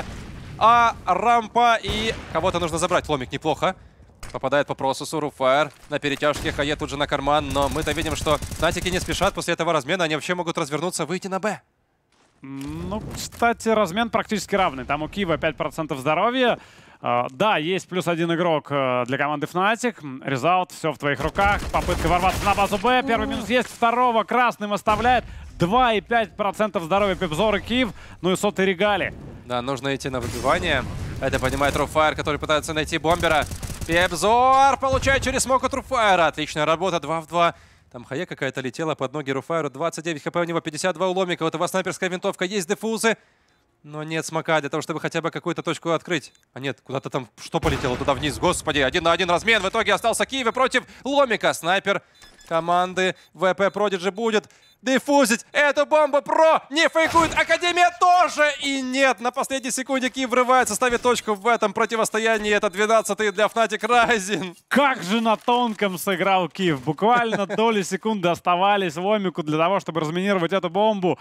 рампа. И кого-то нужно забрать. Ломик неплохо. Попадает по процессу. Руфайр на перетяжке. Хае тут же на карман. Но мы-то видим, что Фнатики не спешат после этого размена. Они вообще могут развернуться, выйти на Б. Ну, кстати, размен практически равный. Там у Киева 5% здоровья. Да, есть +1 игрок для команды Fnatic. Резалт, все в твоих руках. Попытка ворваться на базу Б. Первый минус есть, второго красным оставляет. 2,5% здоровья Пепзор и Киев. Ну и сотый Регали. Да, нужно идти на выбивание. Это понимает Руфайр, который пытается найти бомбера. Пепзор получает через смок от Руфайра. Отличная работа, 2 в 2. Там Хае какая-то летела под ноги Руфайру. 29 хп у него, 52 у Ломика. Вот у вас снайперская винтовка, есть дефузы. Но нет смока для того, чтобы хотя бы какую-то точку открыть. А нет, куда-то там что полетело туда вниз? Господи, 1 на 1 размен. В итоге остался Киев против Ломика. Снайпер команды ВП Prodigy будет дефузить эту бомбу. Про не фейкует. Академия тоже. И нет, на последней секунде Киев врывается, ставит точку в этом противостоянии. Это 12-й для Fnatic Rising. Как же на тонком сыграл Киев. Буквально доли секунды оставались Ломику для того, чтобы разминировать эту бомбу.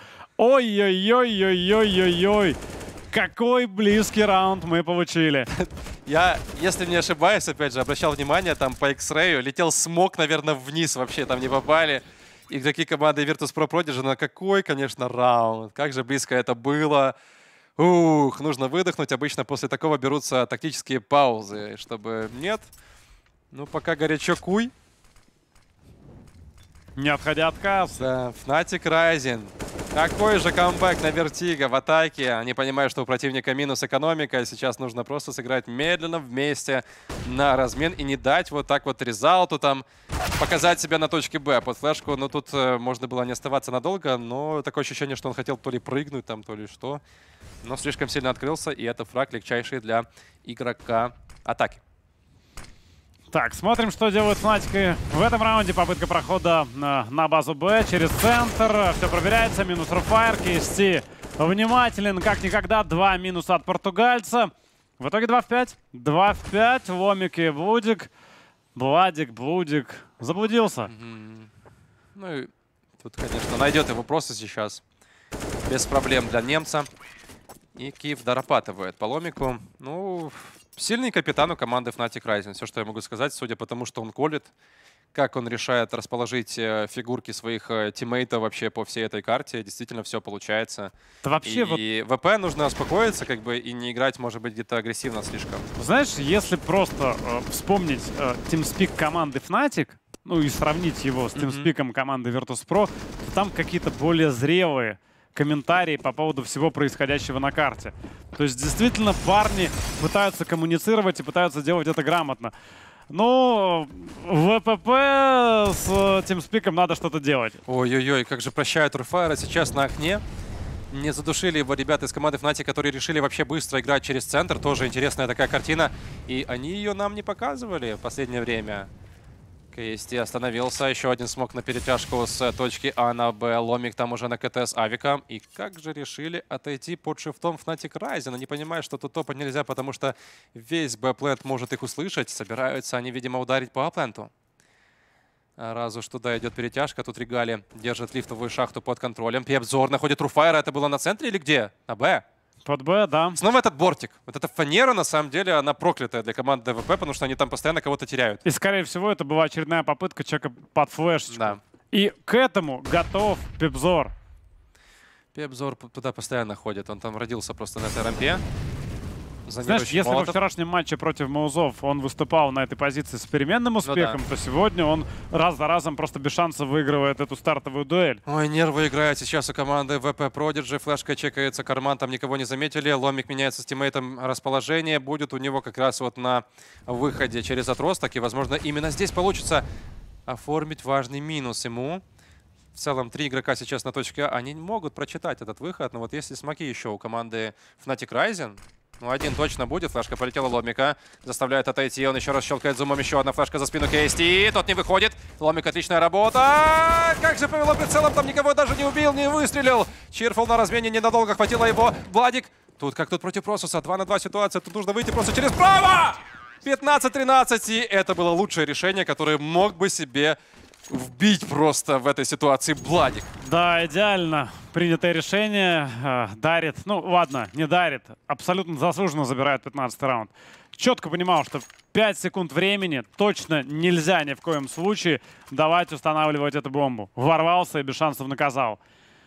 Ой-ой-ой-ой-ой-ой-ой. Какой близкий раунд мы получили. Я, если не ошибаюсь, опять же, обращал внимание, там по X-Ray летел смог, наверное, вниз вообще, там не попали. Игроки команды Virtus.pro Prodigy, на какой, конечно, раунд. Как же близко это было. Ух, нужно выдохнуть. Обычно после такого берутся тактические паузы, чтобы... Нет. Ну, пока горячо куй. Не отходя от кассы. Да, Fnatic Rising. Какой же камбэк на Вертиго в атаке. Они понимают, что у противника минус экономика. И сейчас нужно просто сыграть медленно вместе на размен и не дать вот так вот резалту там показать себя на точке Б. Под флешку, ну тут можно было не оставаться надолго, но такое ощущение, что он хотел то ли прыгнуть там, то ли что. Но слишком сильно открылся, и это фраг легчайший для игрока атаки. Так, смотрим, что делают Fnatic в этом раунде. Попытка прохода на базу Б через центр. Все проверяется. Минус Rufire. KST внимателен, как никогда. 2 минуса от португальца. В итоге 2 в 5. 2 в 5. Ломик и Блудик. Блудик. Заблудился. Ну и тут, конечно, найдет его просто сейчас. Без проблем для немца. И Киев дорабатывает по Ломику. Ну, сильный капитан у команды Fnatic Rising. Все, что я могу сказать, судя по тому, что он колет, как он решает расположить фигурки своих тиммейтов вообще по всей этой карте. Действительно, все получается. Да вообще и ВП нужно успокоиться, как бы, и не играть, может быть, где-то агрессивно слишком. Знаешь, если просто вспомнить тимспик команды Fnatic, ну и сравнить его с тимспиком команды Virtus.pro, то там какие-то более зрелые комментарии по поводу всего происходящего на карте. То есть действительно парни пытаются коммуницировать и пытаются делать это грамотно. Но в ВПП с TeamSpeak надо что-то делать. Ой-ой-ой, как же прощают Rufire сейчас на окне. Не задушили его ребята из команды Fnatic, которые решили вообще быстро играть через центр. Тоже интересная такая картина. И они ее нам не показывали в последнее время. KST остановился. Еще один смог на перетяжку с точки А на Б. Ломик там уже на КТ с авиком. И как же решили отойти под шифтом Fnatic Rising. Они понимают, что тут топать нельзя, потому что весь Б-плент может их услышать. Собираются они, видимо, ударить по А-пленту. Раз уж туда идет перетяжка, тут Регали держит лифтовую шахту под контролем. Пепзор находит Rufire. Это было на центре или где? На Б? Под Б, да. Снова этот бортик. Вот эта фанера, на самом деле, она проклятая для команды ДВП, потому что они там постоянно кого-то теряют. И, скорее всего, это была очередная попытка чека под флешечку. Да. И к этому готов Пепзор. Пепзор туда постоянно ходит. Он там родился просто на этой рампе. Знаешь, если во вчерашнем матче против Маузов он выступал на этой позиции с переменным успехом, то сегодня он раз за разом просто без шансов выигрывает эту стартовую дуэль. Ой, нервы играет сейчас у команды ВП Prodigy. Флешка чекается, карман, там никого не заметили. Ломик меняется с тиммейтом, расположение будет у него как раз вот на выходе через отросток. И, возможно, именно здесь получится оформить важный минус ему. В целом, 3 игрока сейчас на точке А. Они могут прочитать этот выход, но вот если смоки еще у команды Fnatic Rising... Ну, один точно будет. Флешка полетела Ломика. Заставляет отойти. Он еще раз щелкает зумом. Еще одна флешка за спину KST. Тот не выходит. Ломик, отличная работа. Как же повело прицелом. Там никого даже не убил, не выстрелил. Чирфул на размене ненадолго. Хватило его. Владик. Тут как тут против Просуса. 2 на 2 ситуация. Тут нужно выйти просто через право. 15-13. И это было лучшее решение, которое мог бы себе вбить просто в этой ситуации Владик. Да, идеально принятое решение. Дарит, ну ладно, не дарит, абсолютно заслуженно забирает 15-й раунд. Четко понимал, что 5 секунд времени точно нельзя ни в коем случае давать устанавливать эту бомбу. Ворвался и без шансов наказал.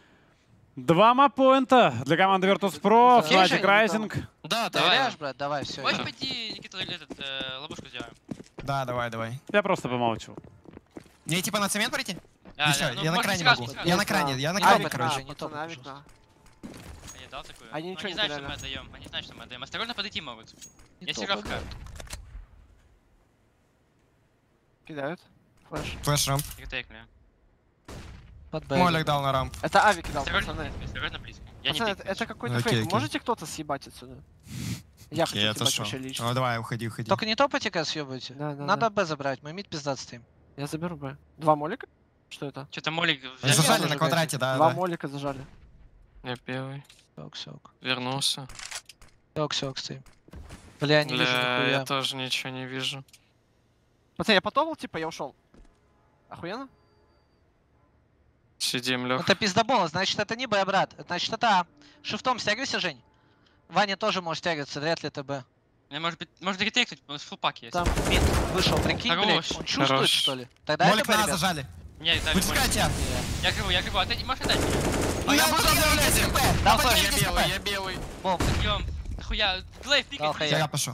2 маппоинта для команды Virtus.pro, Fnatic Rising. Да, доверяешь, брат? Давай, все. Можешь пойти, Никита, ловушку сделаем? Да, давай. Я просто помолчу. Мне типа на цемент пройти? А, Еще, ну, я на может, кране сразу, могу. сразу. Я на кране, короче. Не то, пожалуйста. Я дал такую. Они Ну, ничего не знают, что кидали. мы отдаем. Они знают, что мы отдаем. Осторожно подойти могут. Не Есть то, игровка. брат. Кидают. Флэш. Флэш рамп. Ретейкли. Под Б. Молик дал на рамп. Это Ави кидал, Осторожно, пацаны. осторожно близко. Я не Пацаны, пикаю. это какой-то Окей, фейк. окей. Можете кто-то съебать отсюда? Я хочу Я съебать отошел. вообще лично. Ну давай, уходи. Только не то потека съебывайте. Да, да, Надо да. Б забрать, мы мид пиздат стоим. Я заберу Б. 2 молика? Что это? Что-то молик Они зажали тоже на квадрате, да. 2 да. молика зажали. Я первый. Сок. Вернулся. Сок стоим. Бля, не вижу Бля, нихуя. я тоже ничего не вижу. Пацаны, я потопал, типа, я ушел. Охуенно? Сидим, Лех. Это пиздобол, значит это не Б, брат. Значит это А. Шифтом стягивайся, Жень. Ваня тоже может стягиваться, вряд ли это Б. Мне может быть, может ретейкнуть, у нас фулпак есть. Там мид вышел, прикинь, Хорош. блядь. Он чувствует, Хорош. что ли? Тогда это Молик Б, на ребят. зажали. Не, дали Вытекай молик. тебя. Я живу, отдать. Можешь отдать мне? Ну я буду делать Дал СП. флеш. Я белый. Бомб. Идем. Хуя, Глейв, Дал пикай. хая. Я пошел.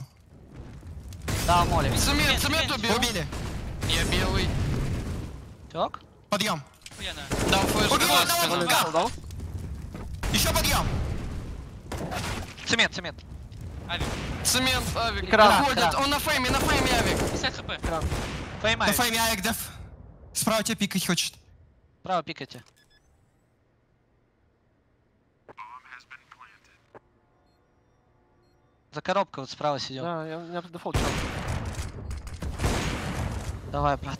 Дал молик. Цемент убил. Убили. Я белый. Так? Подъем. Охуенно. Дал флеш, Убил, дал давай, спину. давай. Дал. Еще подъем. Цемент, цемент. Авик. Цемент, авик. Кран, Выходит, кран. он на фейме, авик. 50 хп. Поймай. На фейме Аек деф. Справа тебя пикать хочет. Право пикайте. За коробкой вот справа сидел. Да, я, у меня дефолт чел. Давай, брат.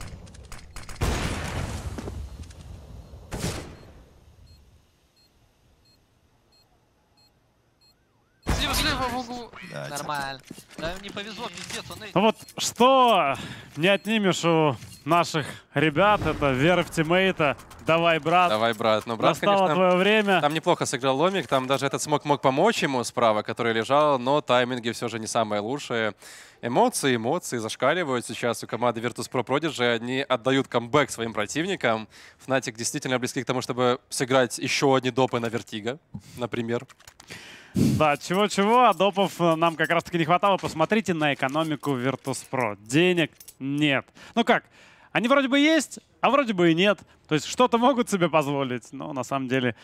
Слева в углу. Да, Нормально. Да не повезло, пиздец, он Ну вот, что не отнимешь у наших ребят, это вера в тиммейта. Давай, брат. Давай, брат. Ну, брат, Настало конечно, твое время. там неплохо сыграл Ломик. Там даже этот смог мог помочь ему справа, который лежал, но тайминги все же не самые лучшие. Эмоции зашкаливают сейчас у команды Virtus.pro Prodigy. Они отдают камбэк своим противникам. Fnatic действительно близки к тому, чтобы сыграть еще одни допы на Vertigo, например. Да, чего-чего, а допов нам как раз-таки не хватало. Посмотрите на экономику Virtus.pro. Денег нет. Ну как, они вроде бы есть, а вроде бы и нет. То есть что-то могут себе позволить, но на самом деле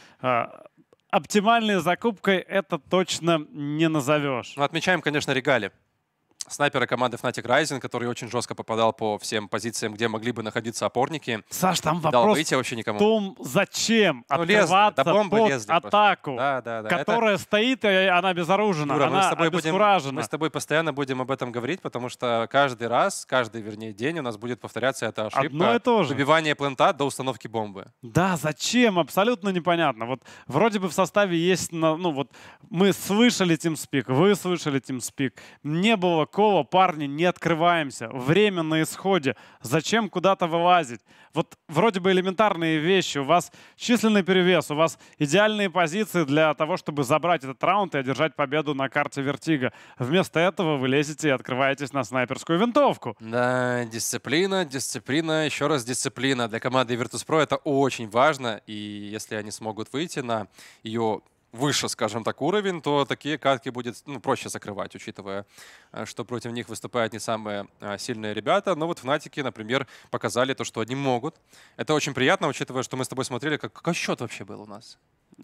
оптимальной закупкой это точно не назовешь. Ну, отмечаем, конечно, Регали. Снайпера команды Fnatic Rising, который очень жестко попадал по всем позициям, где могли бы находиться опорники. Саш, там Не дал вопрос выйти вообще в никому. том, зачем Ну, лезли, открываться да бомбы под лезли просто. атаку, Да. которая стоит, и она безоружна, Юра, она обескуражена. мы с тобой постоянно будем об этом говорить, потому что каждый раз, каждый день у нас будет повторяться эта ошибка. Одно и то же. Выбивание плента до установки бомбы. Да, зачем? Абсолютно непонятно. Вот вроде бы в составе есть, ну вот мы слышали TeamSpeak, вы слышали TeamSpeak. Не было кола, парни, не открываемся. Время на исходе. Зачем куда-то вылазить? Вот вроде бы элементарные вещи. У вас численный перевес, у вас идеальные позиции для того, чтобы забрать этот раунд и одержать победу на карте Vertigo. Вместо этого вы лезете и открываетесь на снайперскую винтовку. Да, дисциплина, еще раз дисциплина. Для команды Virtus.pro это очень важно. И если они смогут выйти на ее выше, скажем так, уровень, то такие катки будет проще закрывать, учитывая, что против них выступают не самые сильные ребята. Но вот Fnatic, например, показали то, что они могут. Это очень приятно, учитывая, что мы с тобой смотрели, какой счет вообще был у нас?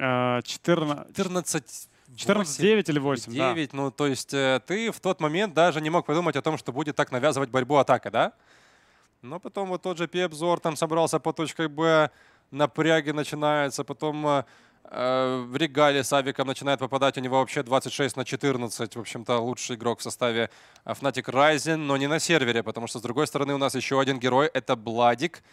14-9 или 8, 9, да. Ну, то есть ты в тот момент даже не мог подумать о том, что будет так навязывать борьбу атака, да? Но потом вот тот же Пепзор там собрался по точке Б, напряги начинаются, потом в Регале с Авиком начинает попадать, у него вообще 26/14. В общем-то, лучший игрок в составе Fnatic Rising, но не на сервере, потому что, с другой стороны, у нас еще один герой, это Бладик,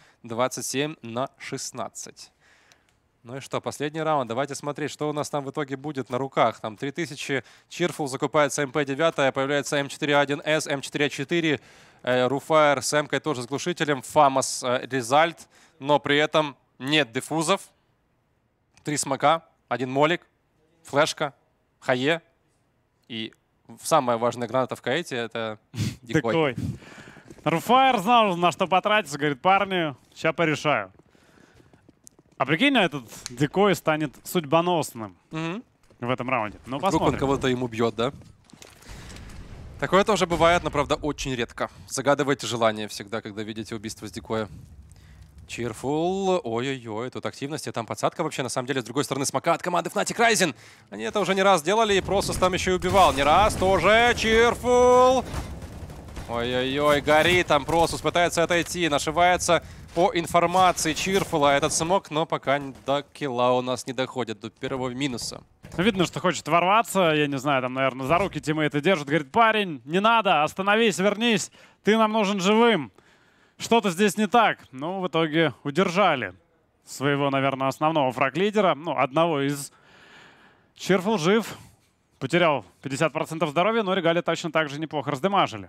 27/16. Ну и что, последний раунд. Давайте смотреть, что у нас там в итоге будет на руках. Там 3000, Cheerful закупается МП-9, появляется М4А1С, М4А4, Руфайр с М-кой тоже с глушителем, Фамос Резальт, но при этом нет диффузов. 3 смока, 1 молик, флешка, хае и самая важная граната в каэте — это дикой. Руфайр знал, на что потратиться, говорит, парни, сейчас порешаю. А прикинь, этот дикой станет судьбоносным в этом раунде. Ну, вдруг посмотрим. он кого-то им убьет, да? Такое тоже бывает, но, правда, очень редко. Загадывайте желание всегда, когда видите убийство с дикоя. Cheerful. Ой-ой-ой, тут активность, там подсадка вообще. На самом деле, с другой стороны, смока от команды Fnatic Rising. Они это уже не раз делали, и Просос там еще и убивал. Не раз тоже. Cheerful. Ой-ой-ой, горит там Просос, пытается отойти. Нашивается по информации Cheerful этот смог, но пока до килла у нас не доходит, до первого минуса. Видно, что хочет ворваться, я не знаю, там, наверное, за руки тиммейты держат. Говорит, парень, не надо, остановись, вернись, ты нам нужен живым. Что-то здесь не так. Ну, в итоге удержали своего, наверное, основного фраг-лидера. Ну, одного из. Cheerful жив. Потерял 50% здоровья, но Регали точно так же неплохо раздемажили.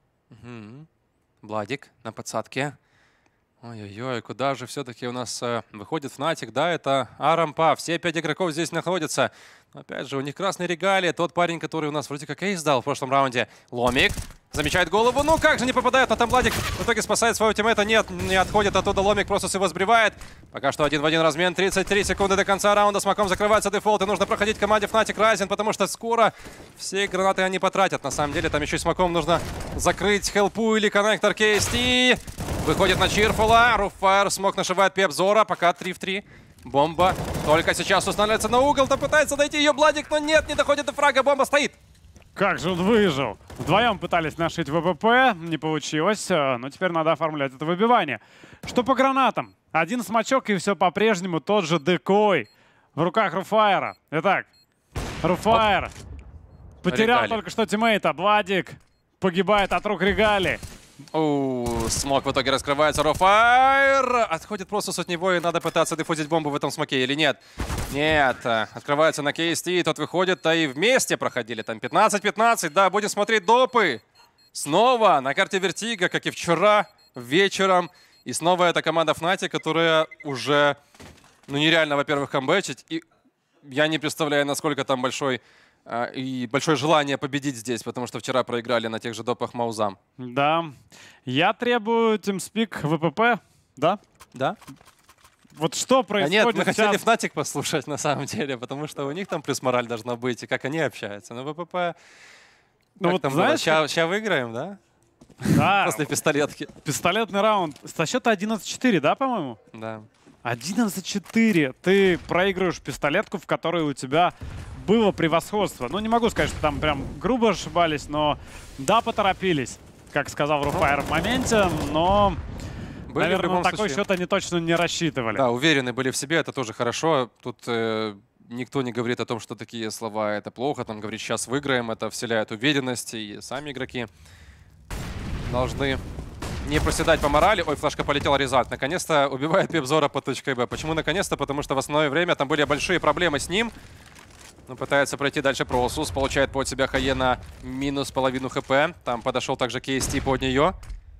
Бладик на подсадке. Ой-ой-ой, куда же все-таки у нас выходит Fnatic? Да, это Арампа. Все 5 игроков здесь находятся. Но опять же, у них красный Регалия. Тот парень, который у нас вроде как эйс дал в прошлом раунде. Ломик. Замечает голову. Ну как же не попадает, но там Бладик в итоге спасает своего тиммейта. Нет, не отходит оттуда. Ломик просто его сбривает. Пока что 1 в 1 размен. 33 секунды до конца раунда. Смоком закрывается дефолт. И нужно проходить команде Fnatic Rising, потому что скоро все гранаты они потратят. На самом деле, там еще и смоком нужно закрыть хелпу или коннектор KST. Выходит на Чирфула. Руфайр смог нашивает Пепзора. Пока 3 в 3. Бомба только сейчас устанавливается на угол. Там пытается дойти ее Владик, но нет, не доходит до фрага. Бомба стоит. Как же он выжил? Вдвоем пытались нашить ВПП, не получилось, но теперь надо оформлять это выбивание. Что по гранатам? Один смачок и все по-прежнему тот же декой в руках Руфайра. Итак, Руфайр потерял Регали. только что тиммейта. Владик погибает от рук Регали. Смок в итоге раскрывается. Руфайр отходит просто от него, и надо пытаться дефузить бомбу в этом смоке или нет? Нет. Открывается на KST, тот выходит, и вместе проходили. Там 15-15, да, будем смотреть допы. Снова на карте Вертига, как и вчера вечером. И снова эта команда Fnatic, которая уже, ну, нереально, во-первых, камбэчить. И я не представляю, насколько там большое желание победить здесь, потому что вчера проиграли на тех же допах Маузам. Да. Я требую TeamSpeak ВПП, да? Да? Вот что происходит Нет, мы хотели сейчас? Fnatic послушать на самом деле, потому что у них там плюс мораль должна быть, и как они общаются. Но ВПП... Ну вот, знаешь, Сейчас выиграем, да? да, После пистолетки. пистолетный раунд. Со счета 11-4, да, по-моему? Да. 11-4. Ты проигрываешь пистолетку, в которой у тебя было превосходство. Ну, не могу сказать, что там прям грубо ошибались, но да, поторопились, как сказал Руфайр в моменте, но, Были в наверное, любом на такой случае. счет они точно не рассчитывали. Да, уверены были в себе, это тоже хорошо. Тут никто не говорит о том, что такие слова это плохо. Там говорит, сейчас выиграем, это вселяет уверенность, и сами игроки должны не проседать по морали. Ой, флешка полетела, Резат. Наконец-то убивает Пепзора по точке Б. Почему наконец-то? Потому что в основное время там были большие проблемы с ним. Но пытается пройти дальше Просус. Получает под себя Хаена минус половину хп. Там подошел также KST под нее.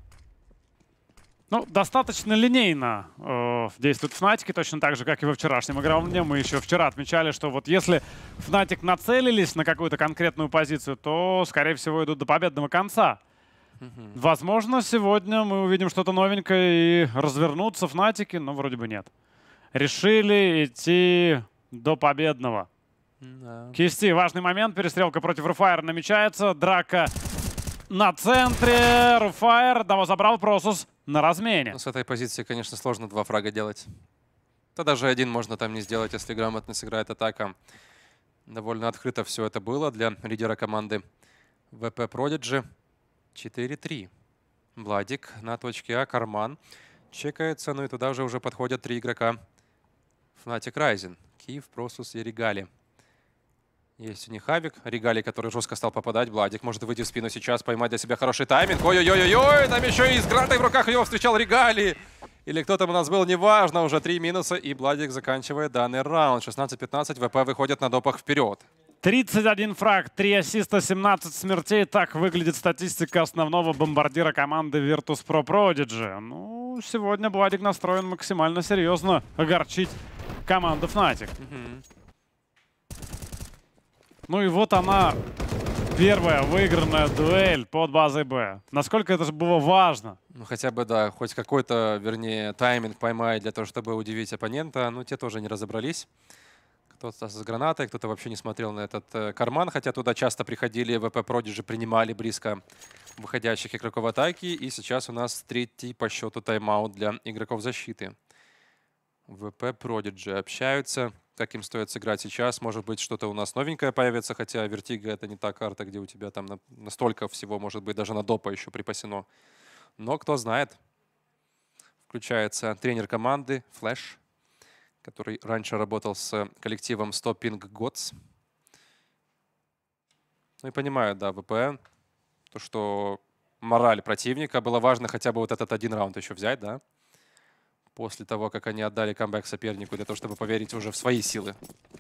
Ну, достаточно линейно действуют Fnatic, точно так же, как и во вчерашнем игровом дне. Мы еще вчера отмечали, что вот если Fnatic нацелились на какую-то конкретную позицию, то, скорее всего, идут до победного конца. Возможно, сегодня мы увидим что-то новенькое и развернутся Fnatic, но вроде бы нет. Решили идти до победного. KST, важный момент. Перестрелка против Руфайра намечается. Драка на центре. Руфайр одного забрал, Просус на размене. Ну, с этой позиции, конечно, сложно 2 фрага делать. Да даже один можно там не сделать, если грамотно сыграет атака. Довольно открыто все это было для лидера команды VP Prodigy. 4-3. Владик на точке А. Карман чекается, ну и туда уже подходят 3 игрока Fnatic Rising. Киев, Просус и Регали. Есть у них Авик. Регали, который жестко стал попадать. Владик может выйти в спину сейчас, поймать для себя хороший тайминг. Ой-ой-ой-ой, там еще и с гранатой в руках его встречал Регали. Или кто там у нас был, неважно. Уже 3 минуса, и Владик заканчивает данный раунд. 16-15, ВП выходит на допах вперед. 31 фраг, 3 ассиста, 17 смертей. Так выглядит статистика основного бомбардира команды Virtus.pro Prodigy. Ну, сегодня Владик настроен максимально серьезно огорчить команду Fnatic. Ну и вот она, первая выигранная дуэль под базой Б. Насколько это же было важно. Ну, хотя бы, да, хоть какой-то, вернее, тайминг поймать для того, чтобы удивить оппонента. Ну, те тоже не разобрались. Кто-то с гранатой, кто-то вообще не смотрел на этот карман. Хотя туда часто приходили, VP Prodigy принимали близко выходящих игроков атаки. И сейчас у нас 3-й по счету тайм-аут для игроков защиты. VP Prodigy общаются. Как им стоит сыграть сейчас? Может быть, что-то у нас новенькое появится. Хотя Вертига — это не та карта, где у тебя там настолько всего, может быть, даже на допа еще припасено. Но кто знает. Включается тренер команды Flash, который раньше работал с коллективом Stopping Gods. Ну и понимаю, да, ВП, то, что мораль противника. Было важно хотя бы вот этот один раунд еще взять, да? После того, как они отдали камбэк сопернику, для того, чтобы поверить уже в свои силы.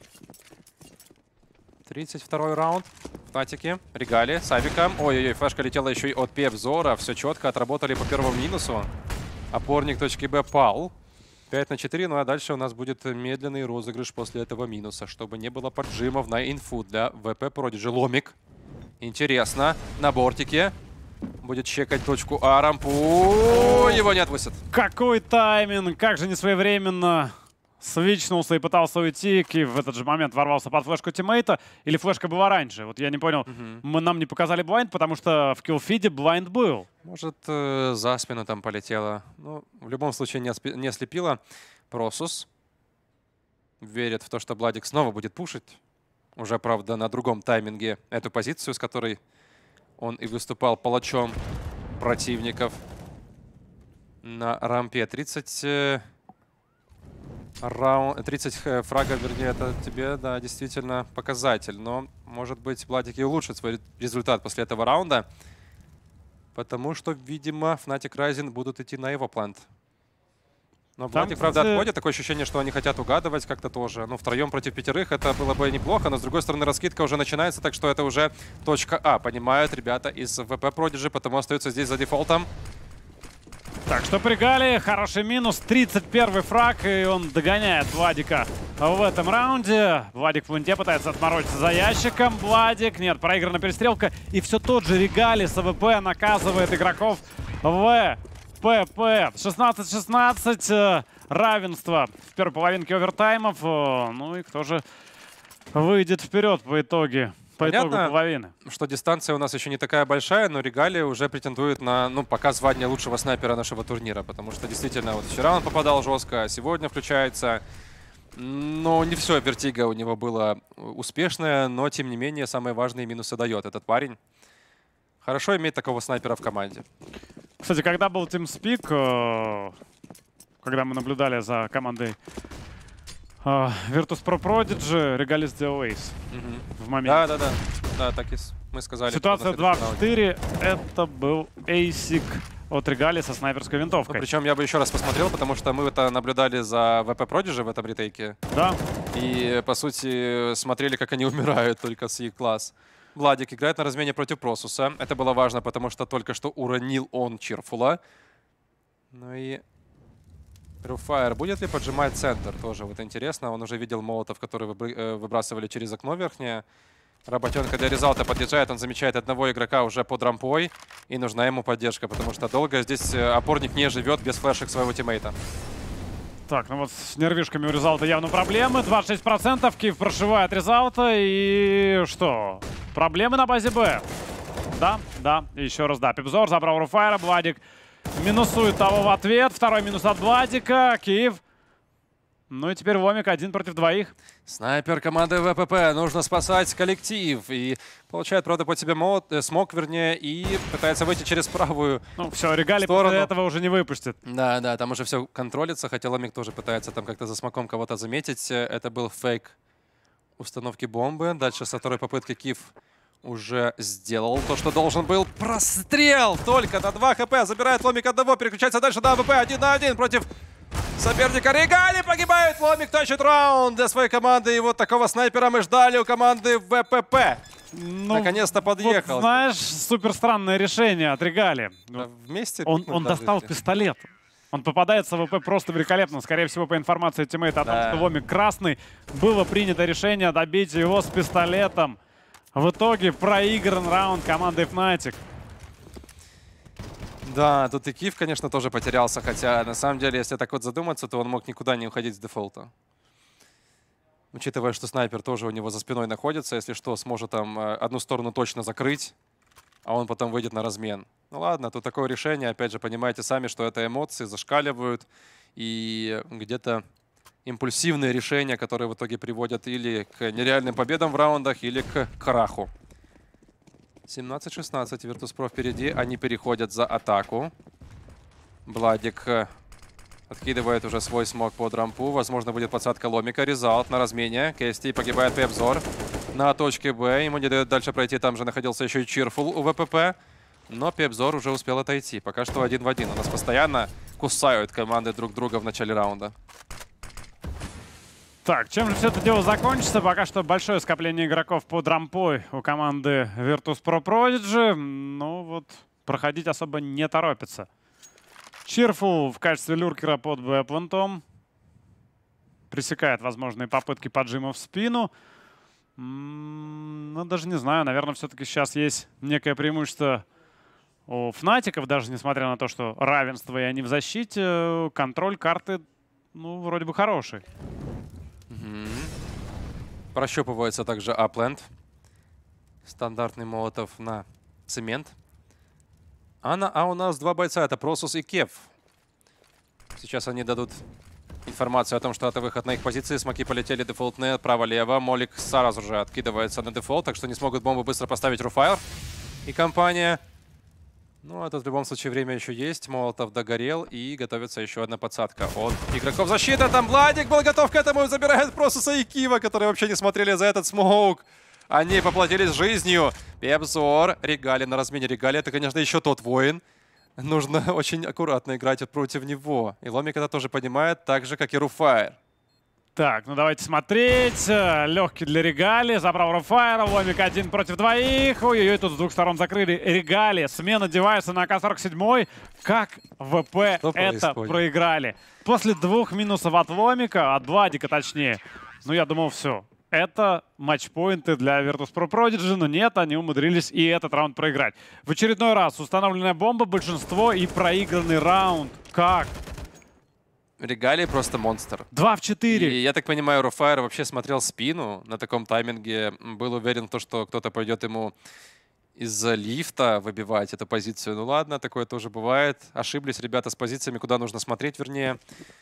32-й раунд. Fnatic. Регали с Авиком. Ой-ой-ой, флешка летела еще и от Пепзора. Все четко, отработали по первому минусу. Опорник точки Б пал. 5-4, ну а дальше у нас будет медленный розыгрыш после этого минуса, чтобы не было поджимов на инфу для VP Prodigy. Ломик. Интересно. На бортике. Будет чекать точку А. Рампу. Его не отпустят. Какой тайминг! Как же несвоевременно свичнулся и пытался уйти. Киев в этот же момент ворвался под флешку тиммейта. Или флешка была раньше? Вот я не понял. Нам не показали блайнд, потому что в киллфиде блайнд был. Может, за спину там полетела. Ну, в любом случае не ослепила. Просус верит в то, что Владик снова будет пушить. Уже, правда, на другом тайминге эту позицию, с которой он и выступал палачом противников. На рампе 30 фрагов, вернее, это тебе, да, действительно показатель. Но, может быть, Владик и улучшит свой результат после этого раунда. Потому что, видимо, Fnatic Rising будут идти на его плант. Но Владик, правда, отходит. Такое ощущение, что они хотят угадывать как-то тоже. Ну, втроем против 5 это было бы неплохо. Но, с другой стороны, раскидка уже начинается. Так что это уже точка А. Понимают ребята из ВП Prodigy, потому остаются здесь за дефолтом. Так что при Гале хороший минус. 31-й фраг, и он догоняет Владика в этом раунде. Владик в планте пытается отморозиться за ящиком. Владик, нет, проиграна перестрелка. И все тот же Регали с АВП наказывает игроков в ПП. 16-16. Равенство в первой половинке овертаймов. Ну и кто же выйдет вперед по итогу половины? Что дистанция у нас еще не такая большая, но Регали уже претендует на, ну, пока звание лучшего снайпера нашего турнира. Потому что действительно, вот вчера он попадал жестко, а сегодня включается. Но не все Вертига у него было успешное, но тем не менее самые важные минусы дает этот парень. Хорошо иметь такого снайпера в команде. Кстати, когда был TeamSpeak, когда мы наблюдали за командой Virtus.pro Prodigy, Регалий сделал эйс в моменте. Да, так и мы сказали. Ситуация 2 в 4. Это был эйсик от Регалии со снайперской винтовкой. Ну, причем я бы еще раз посмотрел, потому что мы это наблюдали за ВП Prodigy в этом ретейке. Да. И, по сути, смотрели, как они умирают только с их класс. Владик играет на размене против Просуса. Это было важно, потому что только что уронил он Чирфула. Ну и Rufire будет ли поджимать центр? Тоже вот интересно. Он уже видел молотов, которые выбрасывали через окно верхнее. Работенка для Резалта подъезжает. Он замечает одного игрока уже под рампой. И нужна ему поддержка, потому что долго здесь опорник не живет без флешек своего тиммейта. Так, ну вот с нервишками у Резалта явно проблемы. 26%. Киев прошивает Резалта. И что? Проблемы на базе Б. Да. И еще раз, да. Пипзор забрал Руфайра. Владик минусует того в ответ. Второй минус от Владика. Киев. Ну и теперь Ломик 1 против 2. Снайпер команды ВПП. Нужно спасать коллектив. И получает, правда, под себя смог, вернее, и пытается выйти через правую. Ну все, Регалий после этого уже не выпустит. Да, там уже все контролится. Хотя Ломик тоже пытается там как-то за смоком кого-то заметить. Это был фейк установки бомбы. Дальше со второй попытки Киев уже сделал то, что должен был. Прострел только на 2 хп. Забирает Ломик одного. Переключается дальше на АВП. 1 на 1 против соперника. Регалий погибает. Ломик тащит раунд для своей команды. И вот такого снайпера мы ждали у команды ВПП. Ну, наконец-то подъехал. Вот, знаешь, супер странное решение от Регалии. Да, вместе он достал пистолет. Он попадается в ВП просто великолепно. Скорее всего, по информации тиммейта о том, что Ломик красный, было принято решение добить его с пистолетом. В итоге проигран раунд командой Fnatic. Да, тут и Киев, конечно, тоже потерялся. Хотя, на самом деле, если так вот задуматься, то он мог никуда не уходить с дефолта. Учитывая, что снайпер тоже у него за спиной находится. Если что, сможет там одну сторону точно закрыть, а он потом выйдет на размен. Ну ладно, тут такое решение. Опять же, понимаете сами, что это эмоции зашкаливают. И где-то импульсивные решения, которые в итоге приводят или к нереальным победам в раундах, или к краху. 17-16, Virtus.pro впереди. Они переходят за атаку. Владик откидывает уже свой смог под рампу. Возможно, будет подсадка Ломика. Резалт на размене. КСТ погибает Пепзор на точке Б. Ему не дает дальше пройти. Там же находился еще и Чирфул у ВПП. Но Пепзор уже успел отойти. Пока что 1 в 1. У нас постоянно кусают команды друг друга в начале раунда. Так, чем же все это дело закончится? Пока что большое скопление игроков под рампой у команды Virtus.pro Prodigy. Ну вот, проходить особо не торопится. Чирфул в качестве люркера под Б-плентом. Пресекает возможные попытки поджима в спину. Ну, даже не знаю. Наверное, все-таки сейчас есть некое преимущество у Фнатиков. Даже несмотря на то, что равенство и они в защите. Контроль карты ну, вроде бы хороший. Прощупывается также апленд. Стандартный молотов на цемент. А у нас два бойца. Это Просус и Кев. Сейчас они дадут информацию о том, что это выход на их позиции. Смоки полетели дефолтные право-лево. Молик сразу же откидывается на дефолт, так что не смогут бомбу быстро поставить Руфайр и компания. Ну, а тут в любом случае время еще есть. Молотов догорел и готовится еще одна подсадка от игроков защиты. Там Владик был готов к этому. Забирает Просуса и Кива, которые вообще не смотрели за этот смоук. Они поплатились жизнью. Пепзор, Регали на размене. Регали — это, конечно, еще тот воин. Нужно очень аккуратно играть против него. И Ломик это тоже понимает, так же, как и Руфайр. Так, ну давайте смотреть. Легкий для Регали. Забрал Руфайра. Ломик 1 против 2. Ой-ой-ой, тут с двух сторон закрыли Регали. Смена девайса на АК-47. Как ВП Что это происходит? проиграли? После 2 минусов от Ломика, от Владика точнее. Ну, я думал, все. Это матчпоинты для Virtus.pro Prodigy, но нет, они умудрились и этот раунд проиграть. В очередной раз установленная бомба, большинство и проигранный раунд. Как? Регали просто монстр. 2 в 4. И я так понимаю, Руфайр вообще смотрел спину на таком тайминге. Был уверен в том, что кто-то пойдет ему из-за лифта выбивать эту позицию. Ну ладно, такое тоже бывает. Ошиблись ребята с позициями, куда нужно смотреть, вернее.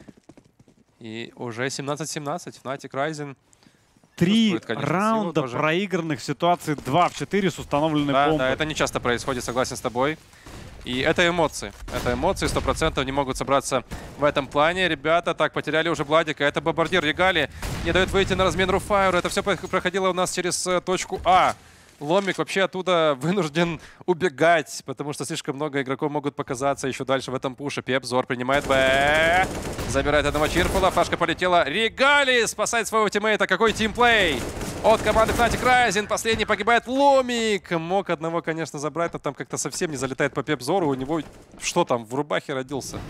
И уже 17-17. Fnatic Rising. 3 конечно, раунда силу тоже. проигранных ситуаций, 2 в 4 с установленной бомбой. Да, это не часто происходит, согласен с тобой. И это эмоции. Это эмоции, 100% не могут собраться в этом плане. Ребята, так, потеряли уже Владика. Это бомбардир Регали. Не дает выйти на размен Руфайру. Это все проходило у нас через точку А. Ломик вообще оттуда вынужден убегать, потому что слишком много игроков могут показаться еще дальше в этом пуше. Пепзор принимает Б. Забирает одного Чирфула. Флешка полетела. Регали спасает своего тиммейта. Какой тимплей от команды Fnatic Rising. Последний погибает Ломик. Мог одного, конечно, забрать, но там как-то совсем не залетает по Пепзору. У него что там, в рубахе родился.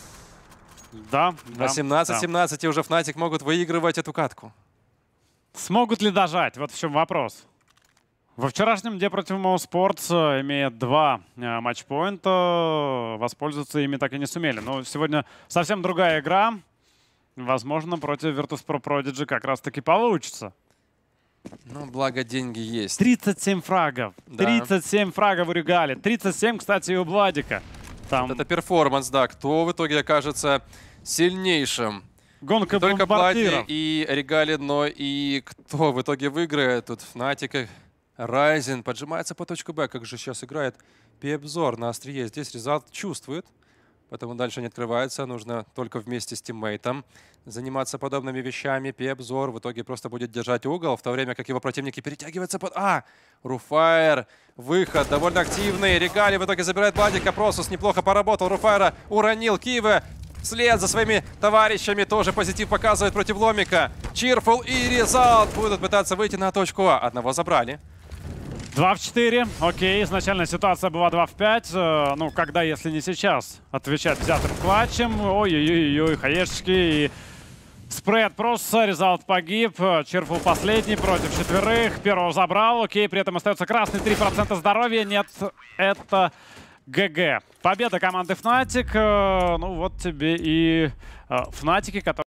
Да, На 17-17 и уже Fnatic могут выигрывать эту катку. Смогут ли дожать? Вот в чем вопрос. Во вчерашнем дне против MO Sports, имея 2 матчпоинта, воспользоваться ими так и не сумели. Но сегодня совсем другая игра. Возможно, против Virtus.pro Prodigy как раз-таки получится. Ну, благо деньги есть. 37 фрагов. Да. 37 фрагов у Регали. 37, кстати, и у Владика. Там Вот это перформанс, да. Кто в итоге окажется сильнейшим? гонка Не только бомбардиров. Блади и Регали, но и кто в итоге выиграет? Тут Fnatic Rising поджимается по точку Б. Как же сейчас играет Пепзор на острие. Здесь Резалт чувствует, поэтому дальше не открывается. Нужно только вместе с тиммейтом заниматься подобными вещами. Пепзор в итоге просто будет держать угол, в то время как его противники перетягиваются под... Руфайр. Выход довольно активный. Регали в итоге забирает Владика. Просус неплохо поработал. Руфайра уронил. Кива вслед за своими товарищами тоже позитив показывает против Ломика. Чирфул и Резалт будут пытаться выйти на точку А. Одного забрали. 2 в 4. Окей, изначально ситуация была 2 в 5. Ну, когда, если не сейчас, отвечать взятым клатчем. Ой-ой-ой, хаешечки и спрей от Проса. Резалт погиб. Чирфул последний против 4. Первого забрал. Окей, при этом остается красный. 3% здоровья. Нет, это ГГ. Победа команды Fnatic. Ну, вот тебе и Фнатики, которые...